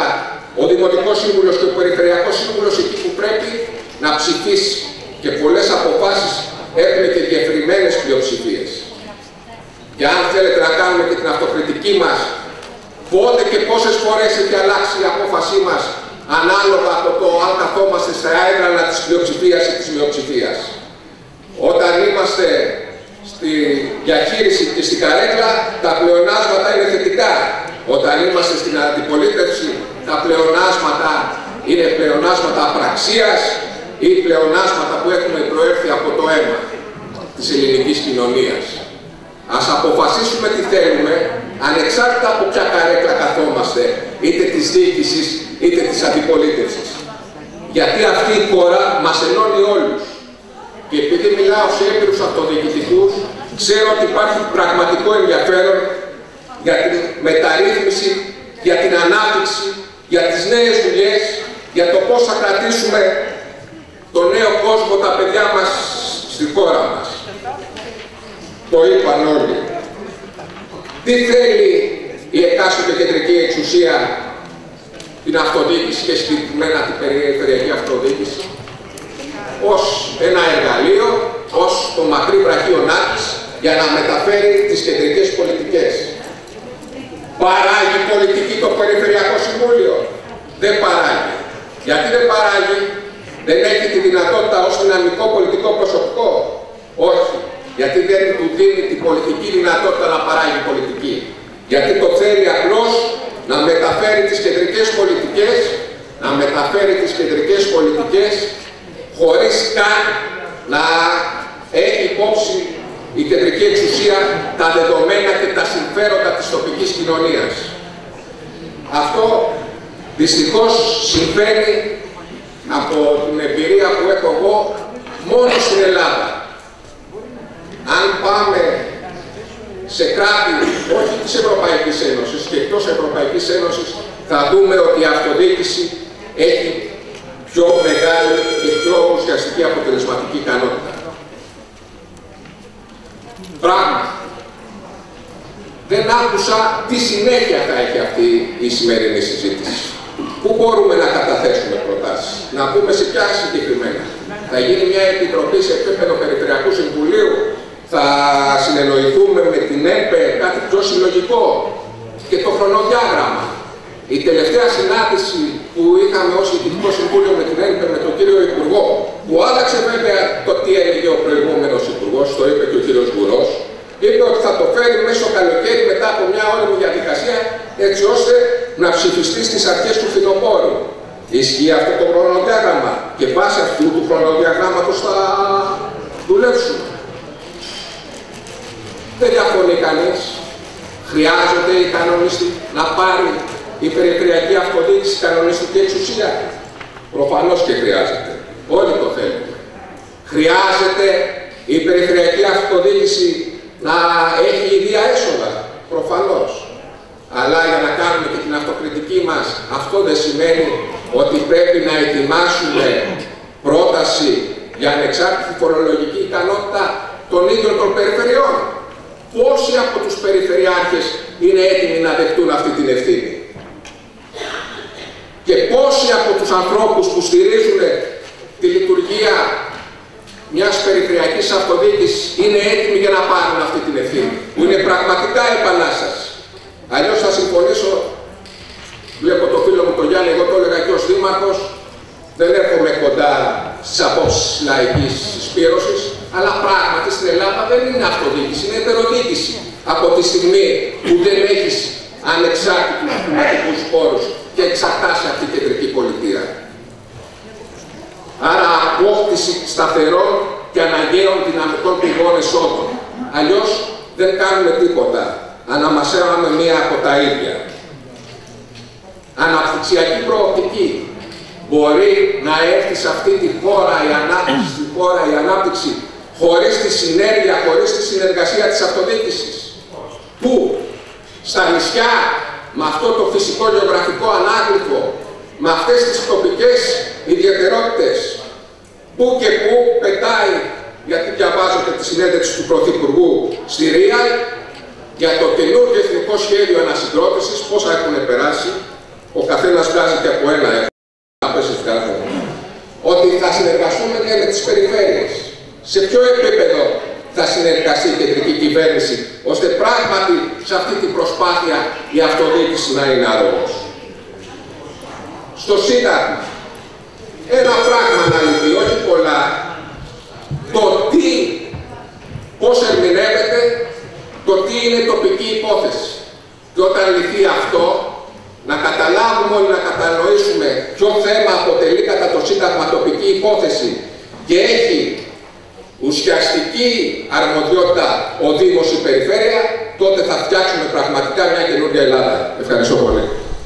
ο Δημοτικός Σύμβουλος και ο Περιφερειακός Σύμβουλος εκεί που πρέπει να ψηφίσει. Και πολλές αποφάσεις έχουμε και διευρυμένες πλειοψηφίες. Και αν θέλετε να κάνουμε και την αυτοκριτική μας, πότε και πόσες φορές έχει αλλάξει η απόφασή μας ανάλογα από το αν καθόμαστε στα έδρανα της πλειοψηφίας ή της μειοψηφίας. Όταν είμαστε στη διαχείριση και στην καρέκλα, τα πλεονάσματα είναι θετικά. Όταν είμαστε στην αντιπολίτευση, τα πλεονάσματα είναι πλεονάσματα απραξίας ή πλεονάσματα που έχουμε προέρθει από το αίμα της ελληνικής κοινωνίας. Ας αποφασίσουμε τι θέλουμε, ανεξάρτητα από ποια καρέκλα καθόμαστε, είτε της διοίκησης είτε της αντιπολίτευσης. Γιατί αυτή η χώρα μας ενώνει όλους. Και επειδή μιλάω σε έμπειρους αυτοδιοικητικούς, ξέρω ότι υπάρχει πραγματικό ενδιαφέρον για την μεταρρύθμιση, για την ανάπτυξη, για τις νέες δουλειές, για το πώς θα κρατήσουμε τον νέο κόσμο, τα παιδιά μας στη χώρα μας. Το είπαν όλοι. Τι θέλει η εκάστοτε κεντρική εξουσία, την αυτοδιοίκηση και συγκεκριμένα την περιφερειακή αυτοδιοίκηση, ως ένα εργαλείο, ως το μακρύ βραχίωνάκης για να μεταφέρει τις κεντρικές πολιτικές. Παράγει πολιτική το Περιφερειακό Συμβούλιο? Δεν παράγει. Γιατί δεν παράγει? Δεν έχει τη δυνατότητα ως δυναμικό πολιτικό προσωπικό? Όχι. Γιατί δεν του δίνει την πολιτική δυνατότητα να παράγει πολιτική. Γιατί το θέλει απλώς να μεταφέρει τις κεντρικές πολιτικές, χωρίς καν να έχει υπόψη η κεντρική εξουσία τα δεδομένα και τα συμφέροντα της τοπικής κοινωνίας. Αυτό δυστυχώς συμβαίνει, από την εμπειρία που έχω εγώ, μόνο στην Ελλάδα. Αν πάμε σε κράτη όχι της Ευρωπαϊκής Ένωσης και εκτός Ευρωπαϊκής Ένωσης, θα δούμε ότι η αυτοδιοίκηση έχει πιο μεγάλη και πιο ουσιαστική αποτελεσματική ικανότητα. Πράγμα. Δεν άκουσα τι συνέχεια θα έχει αυτή η σημερινή συζήτηση. Πού μπορούμε να καταθέσουμε προτάσεις? Να πούμε σε ποια συγκεκριμένα? Θα γίνει μια επιτροπή σε επίπεδο Περιφερειακού Συμβουλίου? Θα συνεννοηθούμε με την ΕΠΕ, κάτι πιο συλλογικό? Και το χρονοδιάγραμμα. Η τελευταία συνάντηση που είχαμε ως Διοικητικό Συμβούλιο με την ΕΠΕ, με τον κύριο Υπουργό, που άλλαξε βέβαια το τι έλεγε ο προηγούμενος Υπουργός, το είπε και ο κύριος Βουρός, είπε ότι θα το φέρει μέσω καλοκαίρι μετά από μια όριμη διαδικασία, έτσι ώστε να ψηφιστεί στις αρχές του φθινοπόρου. Ισχύει αυτό το χρονοδιάγραμμα και βάσει αυτού του χρονοδιαγράμματος θα δουλεύσουμε. Δεν διαφωνεί κανείς. Χρειάζεται η κανονιστή να πάρει η περιφερειακή αυτοδιοίκηση κανονιστική εξουσία? Προφανώς και χρειάζεται. Όλοι το θέλουμε. Χρειάζεται η περιφερειακή αυτοδιοίκηση να έχει ιδία έσοδα? Προφανώς. Αλλά για να κάνουμε και την αυτοκριτική μας, αυτό δεν σημαίνει ότι πρέπει να ετοιμάσουμε πρόταση για ανεξάρτητη φορολογική ικανότητα των ίδιων των περιφερειών? Πόσοι από τους περιφερειάρχες είναι έτοιμοι να δεχτούν αυτή την ευθύνη? Και πόσοι από τους ανθρώπους που στηρίζουν τη λειτουργία μιας περιφερειακής αυτοδιοίκησης είναι έτοιμοι για να πάρουν αυτή την ευθύνη, που είναι πραγματικά επανάσταση? Αλλιώς θα συμφωνήσω, βλέπω το φίλο μου τον Γιάννη, εγώ το έλεγα και ως δήμαρχος, δεν έρχομαι κοντά στις απόψεις της λαϊκής συσπήρωσης, αλλά πράγματι στην Ελλάδα δεν είναι αυτοδιοίκηση, είναι ετεροδιοίκηση. Από τη στιγμή που δεν έχεις ανεξάρτητους χρηματικούς πόρους και εξαρτάσαι από την κεντρική πολιτεία. Άρα απόκτηση σταθερών και αναγκαίων δυναμικών πηγών εσόδων. Αλλιώς δεν κάνουμε τίποτα. Αναμασέραμε μία από τα ίδια. Αναπτυξιακή προοπτική. Μπορεί να έρθει σε αυτή τη χώρα η ανάπτυξη, χωρίς τη συνέργεια, χωρίς τη συνεργασία της αυτοδιοίκησης? Πού? Στα νησιά, με αυτό το φυσικό γεωγραφικό ανάγλυφο, με αυτές τις τοπικές ιδιαιτερότητες? Πού και πού πετάει, γιατί διαβάζω και τη συνέντευξη του Πρωθυπουργού στη Ρία, για το καινούργιο εθνικό σχέδιο ανασυγκρότησης, πόσα έχουν περάσει, ο καθένας βγάζει και από κυβέρνηση, ώστε πράγματι σε αυτή την προσπάθεια η αυτοδιοίκηση να είναι αρρωγός. Στο Σύνταγμα, ένα πράγμα να λυθεί, όχι πολλά, το τι, πώς ερμηνεύεται, το τι είναι τοπική υπόθεση. Και όταν λυθεί αυτό, να καταλάβουμε όλοι, να κατανοήσουμε ποιο θέμα αποτελεί κατά το Σύνταγμα τοπική υπόθεση και έχει ουσιαστική αρμοδιότητα ο Δήμος ή η Περιφέρεια, τότε θα φτιάξουμε πραγματικά μια καινούργια Ελλάδα. Ευχαριστώ πολύ.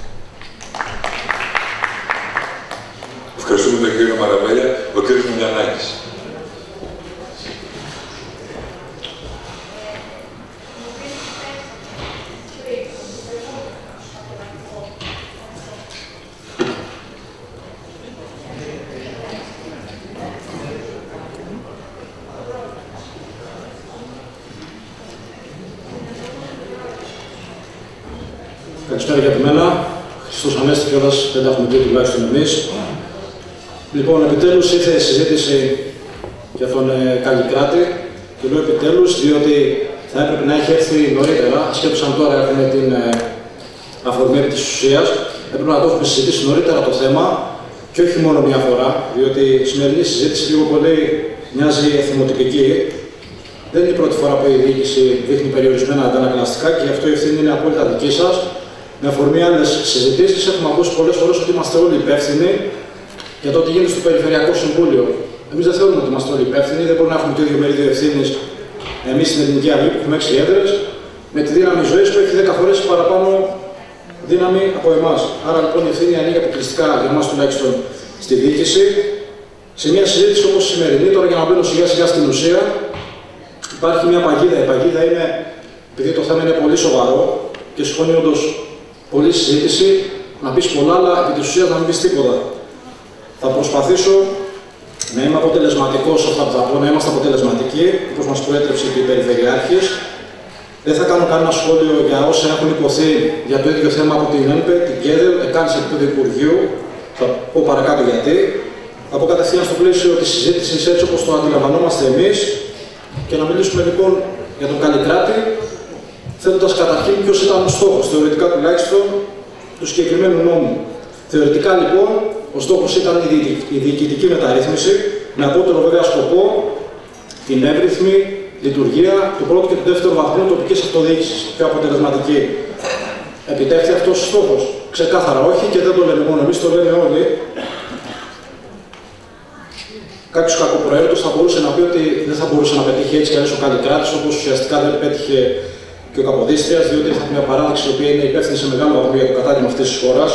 Ευχαριστούμε τον κύριο Μαραβέλια. Ο κύριος Μιλιανάκης. Καλησπέρα για μένα. Χριστός Ανέστη κιόλας, δεν τα έχουμε πει τουλάχιστον εμείς. Λοιπόν, επιτέλους ήρθε η συζήτηση για τον Καλλικράτη. Και λέω επιτέλους, διότι θα έπρεπε να έχει έρθει νωρίτερα, ασχέτως αν τώρα έχουμε την αφορμή της ουσίας. Έπρεπε να το έχουμε συζητήσει νωρίτερα το θέμα και όχι μόνο μία φορά, διότι η σημερινή συζήτηση λίγο πολύ μοιάζει εθιμοτυπική. Δεν είναι η πρώτη φορά που η διοίκηση δείχνει περιορισμένα αντανακλαστικά και γι' αυτό η ευθύνη είναι απόλυτα δική σας. Με αφορμή άλλες συζητήσεις, έχουμε ακούσει πολλές φορές ότι είμαστε όλοι υπεύθυνοι για το τι γίνεται στο Περιφερειακό Συμβούλιο. Εμείς δεν θεωρούμε ότι είμαστε όλοι υπεύθυνοι, δεν μπορούμε να έχουμε το ίδιο μερίδιο ευθύνης εμείς στην Ελληνική Αυγή που έχουμε 6 έδρες, με τη δύναμη ζωής που έχει 10 φορές παραπάνω δύναμη από εμάς. Άρα λοιπόν η ευθύνη ανοίγει αποκλειστικά για εμάς τουλάχιστον στη διοίκηση. Σε μια συζήτηση όπως η σημερινή, τώρα για να μπαίνω σιγά σιγά στην ουσία, υπάρχει μια παγίδα. Η παγίδα είναι, επειδή το θέμα είναι πολύ σοβαρό και σηκώνει όντως πολλή συζήτηση, να πεις πολλά, αλλά επί της ουσίας να μην πεις τίποτα. Θα προσπαθήσω να είμαι αποτελεσματικός σε αυτά που θα πω, να είμαστε αποτελεσματικοί, όπως μας προέτρεψε και η Περιφερειάρχης. Δεν θα κάνω κανένα σχόλιο για όσα έχουν υποθεί για το ίδιο θέμα από την ΕΝΠΕ, την ΚΕΔΕΛ, εκάνει σε επίπεδο Υπουργείου. Θα πω παρακάτω γιατί. Θα πω κατευθείαν στο πλαίσιο της συζήτησης έτσι όπως το αντιλαμβανόμαστε εμείς και να μιλήσουμε λοιπόν για τον Καλλικράτη, θέτοντας καταρχήν ποιος ήταν ο στόχος, θεωρητικά τουλάχιστον, του συγκεκριμένου νόμου. Θεωρητικά λοιπόν, ο στόχος ήταν η διοικητική μεταρρύθμιση, με απότερο βέβαια σκοπό την εύρυθμη λειτουργία του πρώτου και του δεύτερου βαθμού τοπικής αυτοδιοίκησης, πιο αποτελεσματική. Επιτεύχθη αυτός ο στόχος? Ξεκάθαρα όχι και δεν το λέμε μόνο εμείς, το λένε όλοι. Κάποιος κακοπροαίρετος θα μπορούσε να πει ότι δεν θα μπορούσε να πετύχει έτσι κι αλλιώς ο Καλλικράτης, όπως ουσιαστικά δεν πέτυχε και ο Καποδίστριας, διότι θα μια παράδειξη η οποία είναι υπεύθυνη σε μεγάλο βαθμό για το κατάλημα αυτής της χώρας.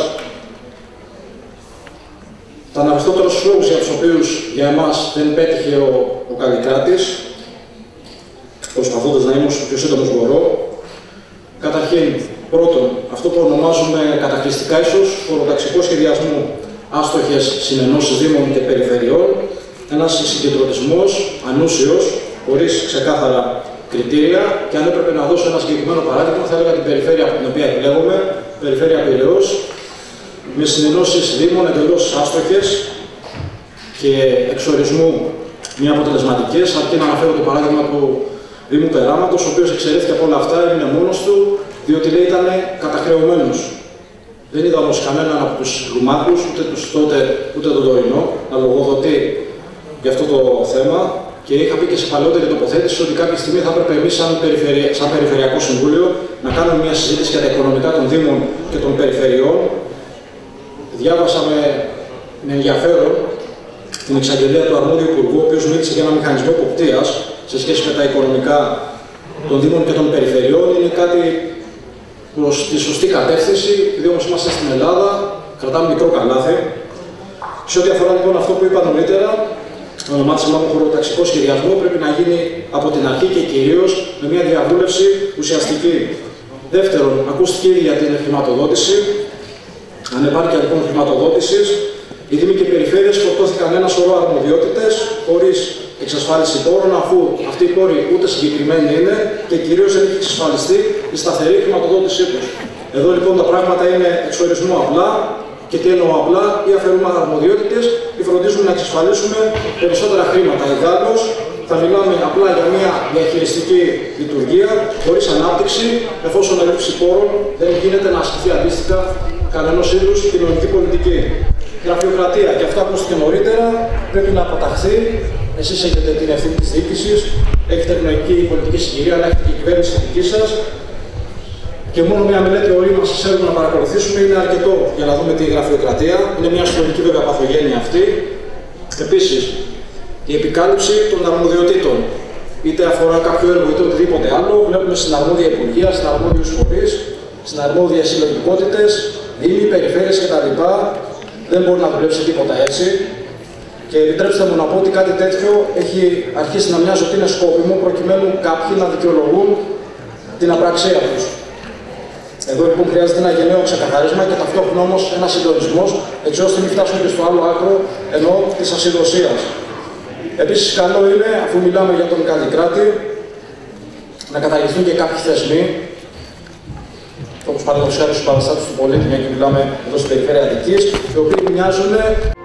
Θα αναφερθώ τώρα στους λόγους για τους οποίους για εμάς δεν πέτυχε ο Καλλικράτης, προσπαθώντας να είμαι όσο πιο σύντομος μπορώ. Καταρχήν, πρώτον, αυτό που ονομάζουμε κατακλειστικά ίσως χωροταξικό σχεδιασμό, άστοχες συνενώσεις δήμων και περιφερειών, ένας συγκεντρωτισμός ανούσιος, χωρίς ξεκάθαρα κριτήρια, και αν έπρεπε να δώσω ένα συγκεκριμένο παράδειγμα, θα έλεγα την περιφέρεια από την οποία επιλέγουμε, περιφέρεια Πειραιώς, με συνενώσεις δήμων εντελώς άστοχες και εξορισμού μη αποτελεσματικές, αρκεί να αναφέρω το παράδειγμα του Δήμου Περάματος, ο οποίος εξαιρέθηκε από όλα αυτά, έμεινε μόνος του, διότι λέει ήταν καταχρεωμένος. Δεν είδα όμως κανέναν από τους Λουμάκους, ούτε τους τότε, ούτε τον τωρινό, να λογοδοτεί για αυτό το θέμα. Και είχα πει και σε παλαιότερη τοποθέτηση ότι κάποια στιγμή θα έπρεπε εμείς, σαν Περιφερειακό Συμβούλιο, να κάνουμε μια συζήτηση για τα οικονομικά των Δήμων και των Περιφερειών. Διάβασα με ενδιαφέρον την εξαγγελία του αρμόδιου Υπουργού, ο οποίος μίλησε για ένα μηχανισμό εποπτείας σε σχέση με τα οικονομικά των Δήμων και των Περιφερειών. Είναι κάτι προς τη σωστή κατεύθυνση, επειδή όμως είμαστε στην Ελλάδα, κρατάμε μικρό καλάθι. Σε ό,τι αφορά λοιπόν αυτό που είπα νωρίτερα, το ονομάτισμα από χωροταξικό σχεδιασμό πρέπει να γίνει από την αρχή και κυρίως με μια διαβούλευση ουσιαστική. Δεύτερον, ακούστηκε ήδη για την χρηματοδότηση. Ανεπάρκεια λοιπόν χρηματοδότησης, οι Δήμοι και οι Περιφέρειες φορτώθηκαν ένα σωρό αρμοδιότητες χωρίς εξασφάλιση πόρων, αφού αυτοί οι πόροι ούτε συγκεκριμένοι είναι και κυρίως δεν έχει εξασφαλιστεί η σταθερή χρηματοδότησή τους. Εδώ λοιπόν τα πράγματα είναι εξορισμού απλά Και τι εννοώ απλά, ή αφαιρούμε αρμοδιότητες ή φροντίζουμε να εξασφαλίσουμε περισσότερα χρήματα. Ιδάλλως, θα μιλάμε απλά για μια διαχειριστική λειτουργία, χωρίς ανάπτυξη, εφόσον έλλειψη πόρων δεν γίνεται να ασκηθεί αντίστοιχα κανένας είδους κοινωνική πολιτική. Γραφειοκρατία, και αυτό ακούστηκε νωρίτερα, πρέπει να αποταχθεί. Εσείς έχετε την ευθύνη της διοίκησης, έχετε ευνοϊκή πολιτική συγκυρία, αλλά έχετε και η κυβέρνηση δική σας. Και μόνο μια μελέτη ορίμας σας θέλουμε να παρακολουθήσουμε είναι αρκετό για να δούμε τη γραφειοκρατία. Είναι μια ιστορική βέβαια παθογένεια αυτή. Επίσης, η επικάλυψη των αρμοδιοτήτων. Είτε αφορά κάποιο έργο είτε οτιδήποτε άλλο, βλέπουμε στην αρμόδια υπουργεία, στην αρμόδιους φορείς, στην αρμόδιες συλλογικότητες, δήμοι, περιφέρειες κτλ. Δεν μπορεί να δουλέψει τίποτα έτσι. Και επιτρέψτε μου να πω ότι κάτι τέτοιο έχει αρχίσει να μοιάζει ότι είναι σκόπιμο προκειμένου κάποιοι να δικαιολογούν την απραξία τους. Εδώ λοιπόν χρειάζεται ένα γενναίο ξεκαθάρισμα και ταυτόχρονα όμως ένα συντονισμός, έτσι ώστε να μην φτάσουμε και στο άλλο άκρο ενώ της ασυδοσίας. Επίσης, καλό είναι, αφού μιλάμε για τον καλλικράτη, να καταργηθούν και κάποιοι θεσμοί, όπως παραδείγματος χάρη στους παραστάτες του πολίτη, μια και μιλάμε εδώ στην περιφέρεια Αττικής, οι οποίοι μοιάζουν